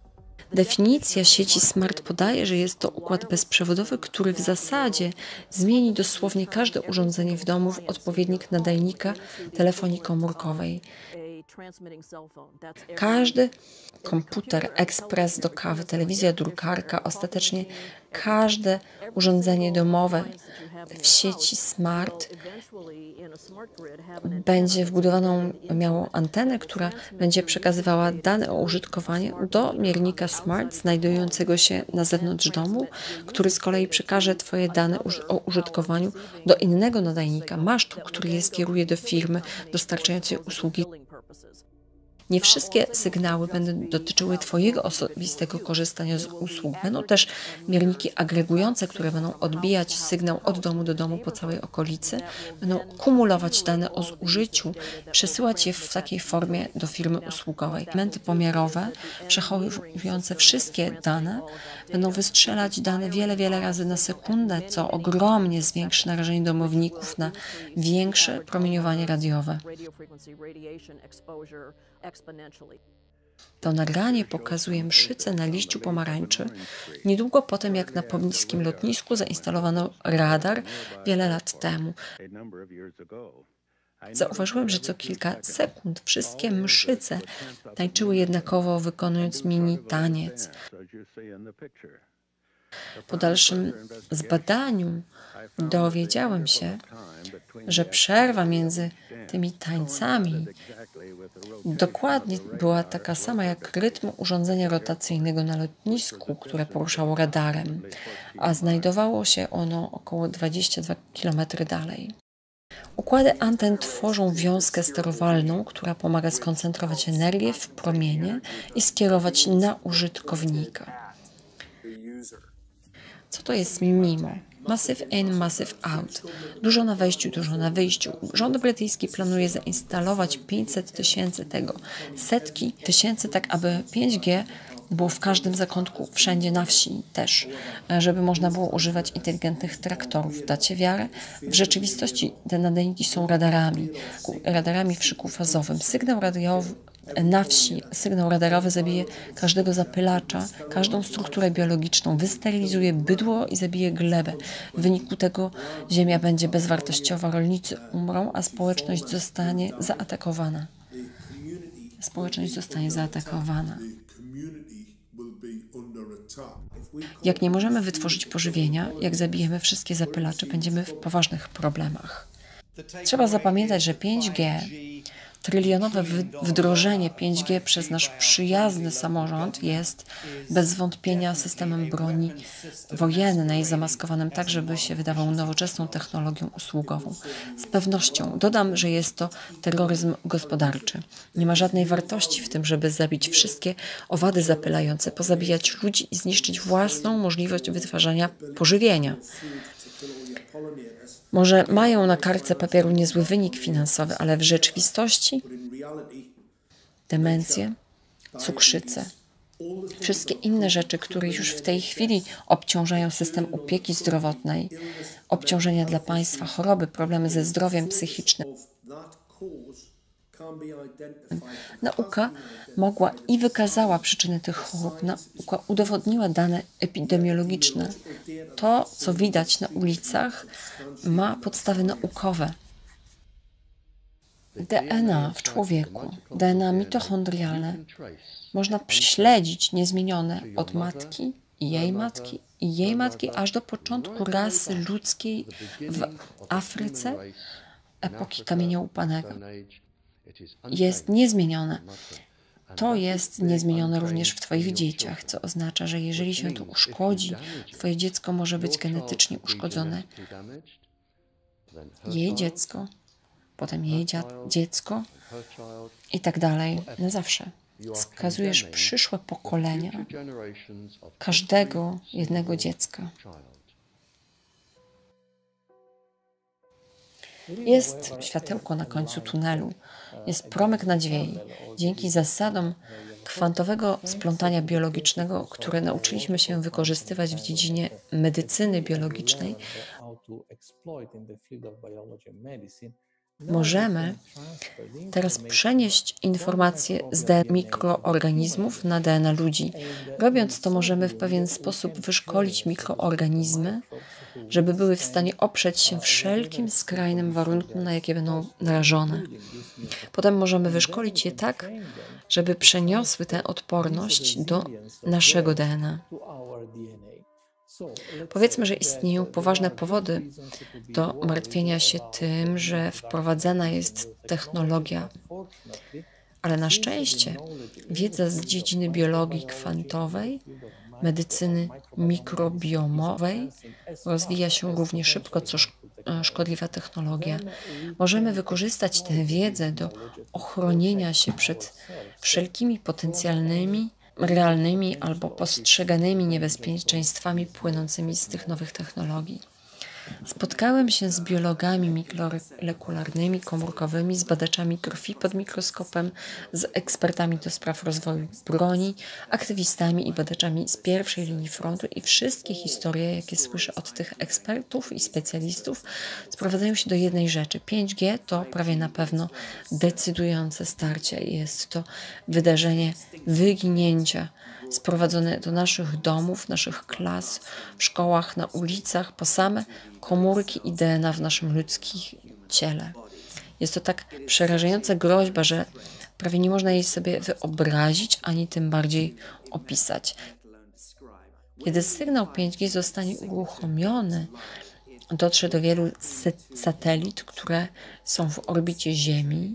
A: Definicja sieci smart podaje, że jest to układ bezprzewodowy, który w zasadzie zmieni dosłownie każde urządzenie w domu w odpowiednik nadajnika telefonii komórkowej. Każdy komputer, ekspres do kawy, telewizja, drukarka, ostatecznie każde urządzenie domowe w sieci smart będzie wbudowaną miało antenę, która będzie przekazywała dane o użytkowaniu do miernika smart znajdującego się na zewnątrz domu, który z kolei przekaże Twoje dane o użytkowaniu do innego nadajnika, masztu, który je skieruje do firmy dostarczającej usługi. Nie wszystkie sygnały będą dotyczyły Twojego osobistego korzystania z usług. Będą też mierniki agregujące, które będą odbijać sygnał od domu do domu po całej okolicy, będą kumulować dane o zużyciu, przesyłać je w takiej formie do firmy usługowej. Elementy pomiarowe, przechowujące wszystkie dane, będą wystrzelać dane wiele, wiele razy na sekundę, co ogromnie zwiększy narażenie domowników na większe promieniowanie radiowe. To nagranie pokazuje mszycę na liściu pomarańczy, niedługo po tym, jak na pobliskim lotnisku zainstalowano radar wiele lat temu. Zauważyłem, że co kilka sekund wszystkie mszyce tańczyły jednakowo, wykonując mini taniec. Po dalszym zbadaniu dowiedziałem się, że przerwa między tymi tańcami dokładnie była taka sama jak rytm urządzenia rotacyjnego na lotnisku, które poruszało radarem, a znajdowało się ono około dwadzieścia dwa kilometry dalej. Układy anten tworzą wiązkę sterowalną, która pomaga skoncentrować energię w promienie i skierować na użytkownika. Co to jest MIMO? Massive In, Massive Out. Dużo na wejściu, dużo na wyjściu. Rząd brytyjski planuje zainstalować pięćset tysięcy tego. Setki tysięcy, tak aby pięć G było w każdym zakątku, wszędzie na wsi też, żeby można było używać inteligentnych traktorów. Dacie wiarę? W rzeczywistości te nadajniki są radarami, radarami w szyku fazowym. Sygnał radiowy na wsi, sygnał radarowy zabije każdego zapylacza, każdą strukturę biologiczną, wysterylizuje bydło i zabije glebę. W wyniku tego ziemia będzie bezwartościowa, rolnicy umrą, a społeczność zostanie zaatakowana. Społeczność zostanie zaatakowana. Jak nie możemy wytworzyć pożywienia, jak zabijemy wszystkie zapylacze, będziemy w poważnych problemach. Trzeba zapamiętać, że pięć G, trylionowe wdrożenie pięć G przez nasz przyjazny samorząd jest bez wątpienia systemem broni wojennej, zamaskowanym tak, żeby się wydawał nowoczesną technologią usługową. Z pewnością dodam, że jest to terroryzm gospodarczy. Nie ma żadnej wartości w tym, żeby zabić wszystkie owady zapylające, pozabijać ludzi i zniszczyć własną możliwość wytwarzania pożywienia. Może mają na kartce papieru niezły wynik finansowy, ale w rzeczywistości demencje, cukrzycę, wszystkie inne rzeczy, które już w tej chwili obciążają system opieki zdrowotnej, obciążenia dla państwa, choroby, problemy ze zdrowiem psychicznym. Nauka mogła i wykazała przyczyny tych chorób, nauka udowodniła dane epidemiologiczne. To, co widać na ulicach, ma podstawy naukowe. D N A w człowieku, D N A mitochondrialne, można śledzić niezmienione od matki i jej matki i jej matki aż do początku rasy ludzkiej w Afryce epoki kamienia łupanego. Jest niezmienione. To jest niezmienione również w Twoich dzieciach, co oznacza, że jeżeli się to uszkodzi, Twoje dziecko może być genetycznie uszkodzone. Jej dziecko, potem jej dziad, dziecko i tak dalej, na zawsze. Skazujesz przyszłe pokolenia każdego jednego dziecka. Jest światełko na końcu tunelu, jest promyk nadziei. Dzięki zasadom kwantowego splątania biologicznego, które nauczyliśmy się wykorzystywać w dziedzinie medycyny biologicznej, Możemy teraz przenieść informacje z D N A mikroorganizmów na D N A ludzi. Robiąc to, możemy w pewien sposób wyszkolić mikroorganizmy, żeby były w stanie oprzeć się wszelkim skrajnym warunkom, na jakie będą narażone. Potem możemy wyszkolić je tak, żeby przeniosły tę odporność do naszego D N A. Powiedzmy, że istnieją poważne powody do martwienia się tym, że wprowadzana jest technologia, ale na szczęście wiedza z dziedziny biologii kwantowej, medycyny mikrobiomowej rozwija się równie szybko, co szkodliwa technologia. Możemy wykorzystać tę wiedzę do ochronienia się przed wszelkimi potencjalnymi, realnymi albo postrzeganymi niebezpieczeństwami płynącymi z tych nowych technologii. Spotkałem się z biologami molekularnymi, komórkowymi, z badaczami krwi pod mikroskopem, z ekspertami do spraw rozwoju broni, aktywistami i badaczami z pierwszej linii frontu i wszystkie historie, jakie słyszę od tych ekspertów i specjalistów, sprowadzają się do jednej rzeczy. pięć G to prawie na pewno decydujące starcie. Jest to wydarzenie wyginięcia sprowadzone do naszych domów, naszych klas, w szkołach, na ulicach, po same komórki i D N A w naszym ludzkim ciele. Jest to tak przerażająca groźba, że prawie nie można jej sobie wyobrazić, ani tym bardziej opisać. Kiedy sygnał pięć G zostanie uruchomiony, dotrze do wielu satelit, które są w orbicie Ziemi,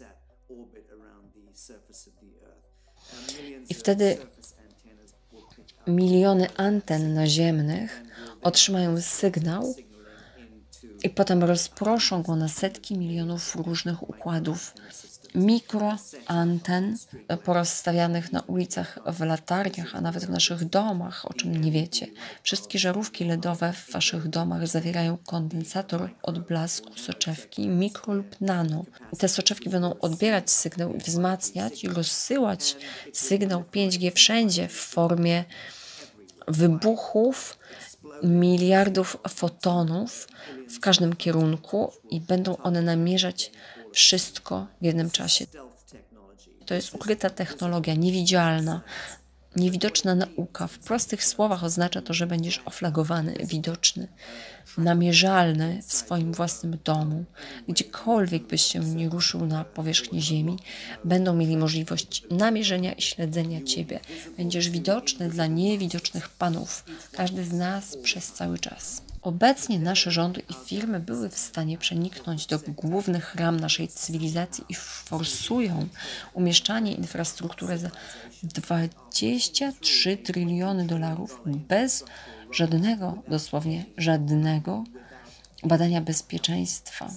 A: i wtedy miliony anten naziemnych otrzymają sygnał i potem rozproszą go na setki milionów różnych układów mikroanten porozstawianych na ulicach, w latarniach, a nawet w naszych domach, o czym nie wiecie. Wszystkie żarówki LEDowe w waszych domach zawierają kondensator odblasku soczewki mikro lub nano. Te soczewki będą odbierać sygnał i wzmacniać i rozsyłać sygnał pięć G wszędzie w formie wybuchów miliardów fotonów w każdym kierunku i będą one namierzać wszystko w jednym czasie. To jest ukryta technologia, niewidzialna, niewidoczna nauka. W prostych słowach oznacza to, że będziesz oflagowany, widoczny, namierzalny w swoim własnym domu. Gdziekolwiek byś się nie ruszył na powierzchni Ziemi, będą mieli możliwość namierzenia i śledzenia Ciebie. Będziesz widoczny dla niewidocznych panów, każdy z nas przez cały czas. Obecnie nasze rządy i firmy były w stanie przeniknąć do głównych ram naszej cywilizacji i forsują umieszczanie infrastruktury za dwadzieścia trzy tryliony dolarów bez żadnego, dosłownie żadnego badania bezpieczeństwa.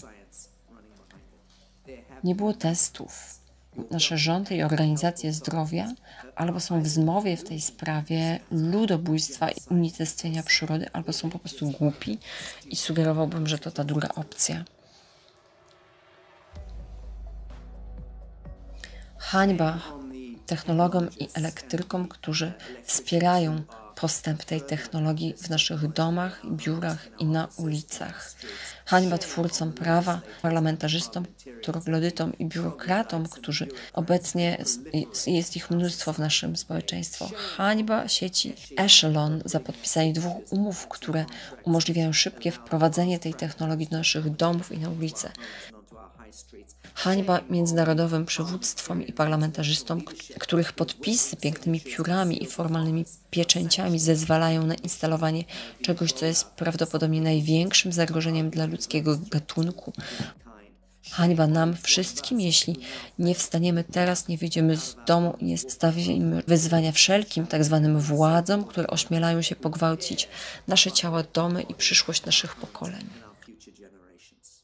A: Nie było testów. Nasze rządy i organizacje zdrowia albo są w zmowie w tej sprawie ludobójstwa i unicestwienia przyrody, albo są po prostu głupi i sugerowałbym, że to ta druga opcja. Hańba technologom i elektrykom, którzy wspierają postęp tej technologii w naszych domach, biurach i na ulicach. Hańba twórcom prawa, parlamentarzystom, troglodytom i biurokratom, którzy obecnie jest ich mnóstwo w naszym społeczeństwie. Hańba sieci Echelon za podpisanie dwóch umów, które umożliwiają szybkie wprowadzenie tej technologii do naszych domów i na ulice. Hańba międzynarodowym przywództwom i parlamentarzystom, których podpisy pięknymi piórami i formalnymi pieczęciami zezwalają na instalowanie czegoś, co jest prawdopodobnie największym zagrożeniem dla ludzkiego gatunku. Hańba nam wszystkim, jeśli nie wstaniemy teraz, nie wyjdziemy z domu i nie stawimy wyzwania wszelkim tak zwanym władzom, które ośmielają się pogwałcić nasze ciała, domy i przyszłość naszych pokoleń.